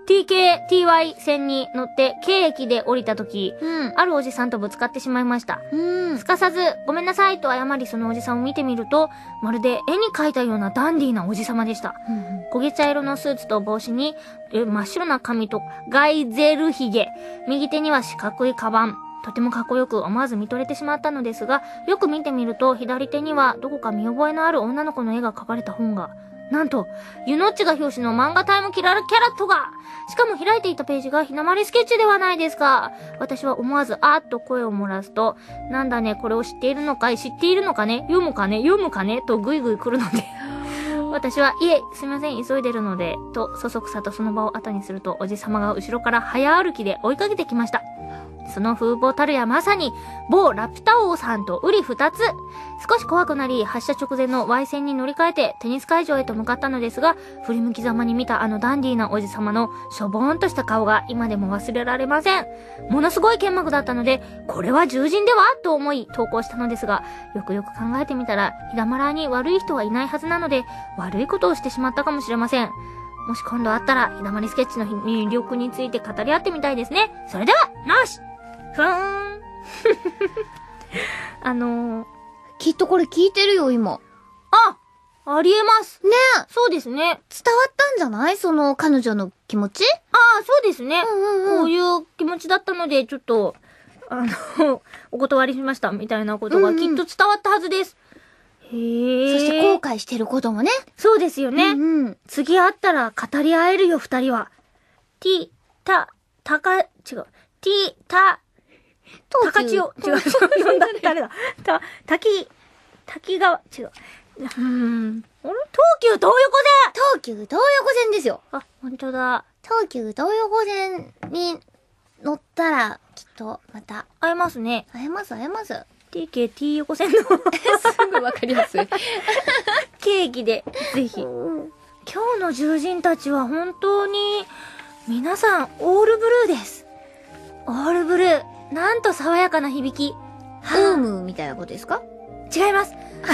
ティーケーティーワイ 線に乗って K 駅で降りた時、 うん。 あるおじさんとぶつかってしまいました。 うん。 すかさず、ごめんなさいと謝りそのおじさんを見てみると、まるで絵に描いたようなダンディーなおじさまでした。焦げ茶色のスーツと帽子に、真っ白な髪とガイゼルヒゲ。右手には四角いカバン。とてもかっこよく思わず見とれてしまったのですが、よく見てみると左手にはどこか見覚えのある女の子の絵が描かれた本が。なんと、ユノッチが表紙の漫画タイムキラルキャラットが、しかも開いていたページがひなまりスケッチではないですか。私は思わずあーっと声を漏らすと、なんだね、これを知っているのかい、知っているのかね、読むかね、読むかね、とぐいぐい来るので。私は、いえ、すみません、急いでるので、と、そそくさとその場を後にすると、おじさまが後ろから早歩きで追いかけてきました。その風貌たるやまさに、某ラピュタ王さんとウリ二つ。少し怖くなり、発車直前の ワイ 線に乗り換えてテニス会場へと向かったのですが、振り向きざまに見たあのダンディーなおじさまのしょぼーんとした顔が今でも忘れられません。ものすごい剣幕だったので、これは獣人ではと思い投稿したのですが、よくよく考えてみたら、ひだまらに悪い人はいないはずなので、悪いことをしてしまったかもしれません。もし今度会ったら、ひだまりスケッチの魅力について語り合ってみたいですね。それでは、なしふーん。あのー、 きっとこれ聞いてるよ、今。 あありえます。 ねえ。 そうですね。 伝わったんじゃない？その彼女の気持ち？ ああ、そうですね。 うんうんうん。 こういう気持ちだったので、ちょっと、あの、お断りしました、みたいなことがきっと伝わったはずです。うんうん、へえ。 そして後悔してることもね。 そうですよね。 うんうん、次会ったら語り合えるよ、二人は。t、た、たか、違う。t、た、高千代。違う。誰だた、滝、滝川、違う。うーん。あれ東急東横線東急東横線ですよ。 あ、ほんとだ。 東急東横線に乗ったら、きっと、また。 会えますね。 会えます、会えます。 ティーケーティー 横線の。すぐわかりやすい。 ケーキで、ぜひ。今日の獣人たちは本当に、皆さん、オールブルーです。オールブルー。なんと爽やかな響き。 ウームみたいなことですか？ 違います。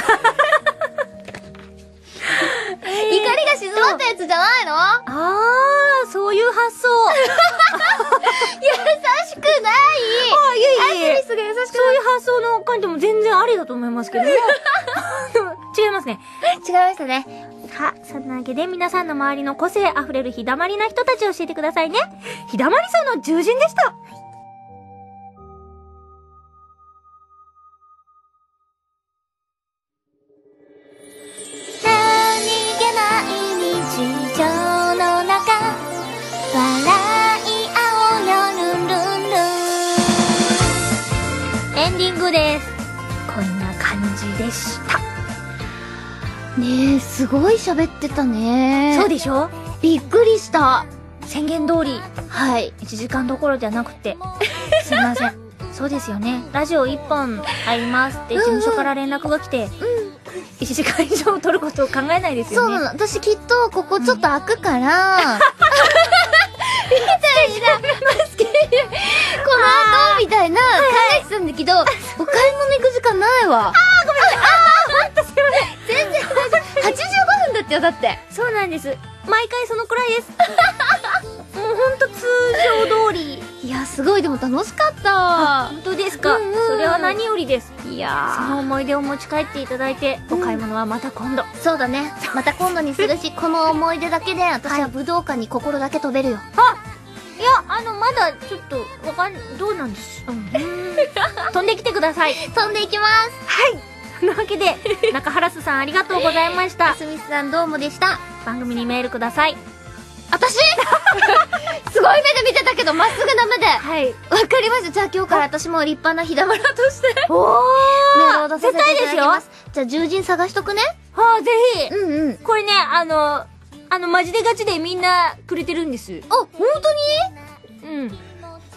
怒りが静まったやつじゃないの？ あー、そういう発想。 優しくない。 あ、いえいえいえ。 アイスが優しくない。 そういう発想の感じも全然ありだと思いますけども。違いますね。 違いましたね。 さあ、そんなわけで皆さんの周りの個性あふれるひだまりな人たちを教えてくださいね。ひだまりさんの獣人でした。エンディングです。こんな感じでした。 ねえ、すごい喋ってたね。 そうでしょ？ びっくりした。 宣言通り。 はい。 いちじかんどころじゃなくて。すいません。そうですよね。ラジオいっぽん入りますって事務所から連絡が来て、うん、いちじかん以上撮ることを考えないですよね。 そうなの。私きっとここちょっと開くから、うん、みたいな。マスケこの後みたいな考えてたんだけど、お買い物行く時間ないわ。あー、ごめんなさい。あー、ほんとすいません。全然大丈夫。はちじゅうごふんだってよ、だって。 そうなんです。毎回そのくらいです。もうほんと通常通り。 いや、すごい、でも楽しかった。 本当ですか？うんうん、それは何よりです。 いやその思い出を持ち帰っていただいて、お買い物はまた今度。うん、 そうだね。また今度にするし、この思い出だけで、私は武道館に心だけ飛べるよ。 あ、いや、あの、まだちょっと、わかん、どうなんです。うん、飛んできてください。 飛んでいきます。 はい。そんなわけで、中原須さんありがとうございました。 スミスさんどうもでした。 番組にメールください。 私すごい目で見てたけど、まっすぐな目で。 はい。 わかりました。じゃあ今日から私も立派なひだまらとして、 おー、 メールを出させていただきます。じゃあ獣人探しとくね。 はあ、ぜひ。 うんうん。 これね、あの、あの、マジでガチでみんなくれてるんです。 あ、本当に？うん。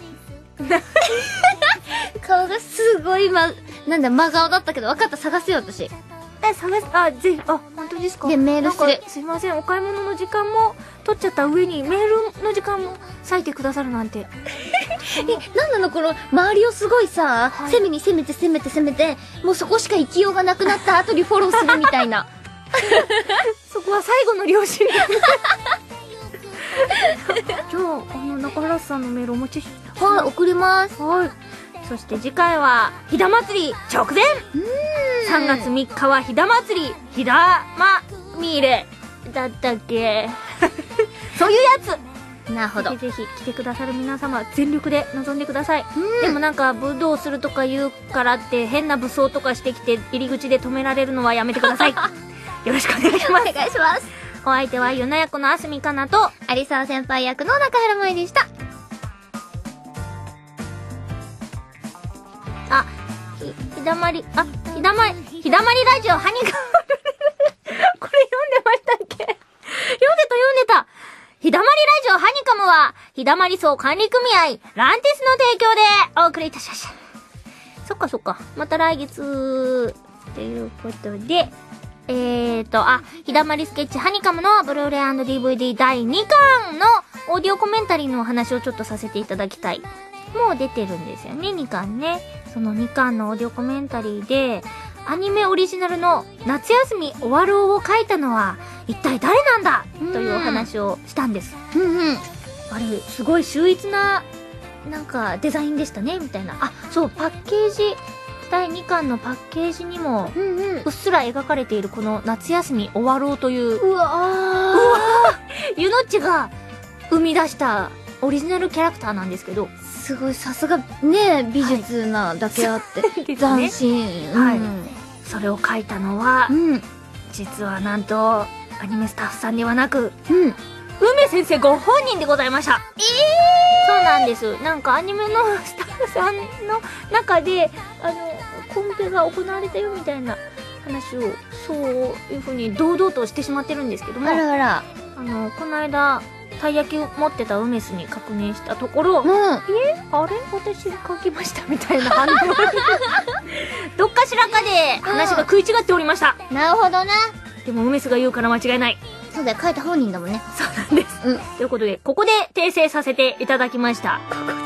顔がすごい、ま、なんだ、真顔だったけど、分かった、探すよ、私。 え、探す、あ、ぜひ、あ、本当ですか？ で、メールする。 すいません、お買い物の時間も取っちゃった上に、メールの時間も割いてくださるなんて。 え、なんなのこの、周りをすごいさ、はい、攻めに攻めて攻めて攻めて、もうそこしか生きようがなくなった後にフォローするみたいな。 そこは最後の良心。 じゃあ、あの、中原さんのメールお待ちし、 はい、送ります。 はい。そして次回は、ひだ祭り直前さんがつみっかはひだ祭り、ひだまみれだったっけそういうやつなるほど。 ぜひぜひ来てくださる皆様、全力で臨んでください。でもなんか、武道するとか言うからって、変な武装とかしてきて、入り口で止められるのはやめてください。よろしくお願いします。 お願いします。 お相手は、ゆな役のあすみかなと、 有沢先輩役の中原萌でした。 あ、ひ、ひだまり、あ、ひだま、ひだまりラジオハニカム。これ読んでましたっけ？読んでた読んでた。ひだまりラジオハニカムは、ひだまり層管理組合、ランティスの提供でお送りいたしました。そっかそっか。また来月、ということで、えーと、あ、ひだまりスケッチハニカムのブルーレイ&ディーブイディー だいにかんのオーディオコメンタリーのお話をちょっとさせていただきたい。もう出てるんですよね、にかんね。そのにかんのオーディオコメンタリーで、アニメオリジナルの夏休み終わろうを書いたのは一体誰なんだというお話をしたんです。 うんうん。 あれ、すごい秀逸な、なんかデザインでしたね、みたいな。あ、そう、パッケージ、だいにかんのパッケージにも、 うんうん。 うっすら描かれているこの夏休み終わろうという、 うわー。 うわーゆのっちが生み出したオリジナルキャラクターなんですけど、 すごい、さすが、ね、美術なだけあって。 はい斬新。 はいうん。 それを書いたのは、 うん。 実はなんと、アニメスタッフさんではなく、 うん。 梅先生ご本人でございました。 えそうなんです。なんかアニメのスタッフさんの中で、あの、コンペが行われたよみたいな話を、そういう風に堂々としてしまってるんですけどー。 も、 あらあら。 あの、この間、たい焼き持ってた梅スに確認したところ、 うん。 えあれ私書きましたみたいな反応どっかしらかで話が食い違っておりました。 なるほどね。 でも梅スが言うから間違いない。 そうだよ、書いた本人だもんね。 そうなんです。 うん。 ということで、ここで訂正させていただきました。 ここ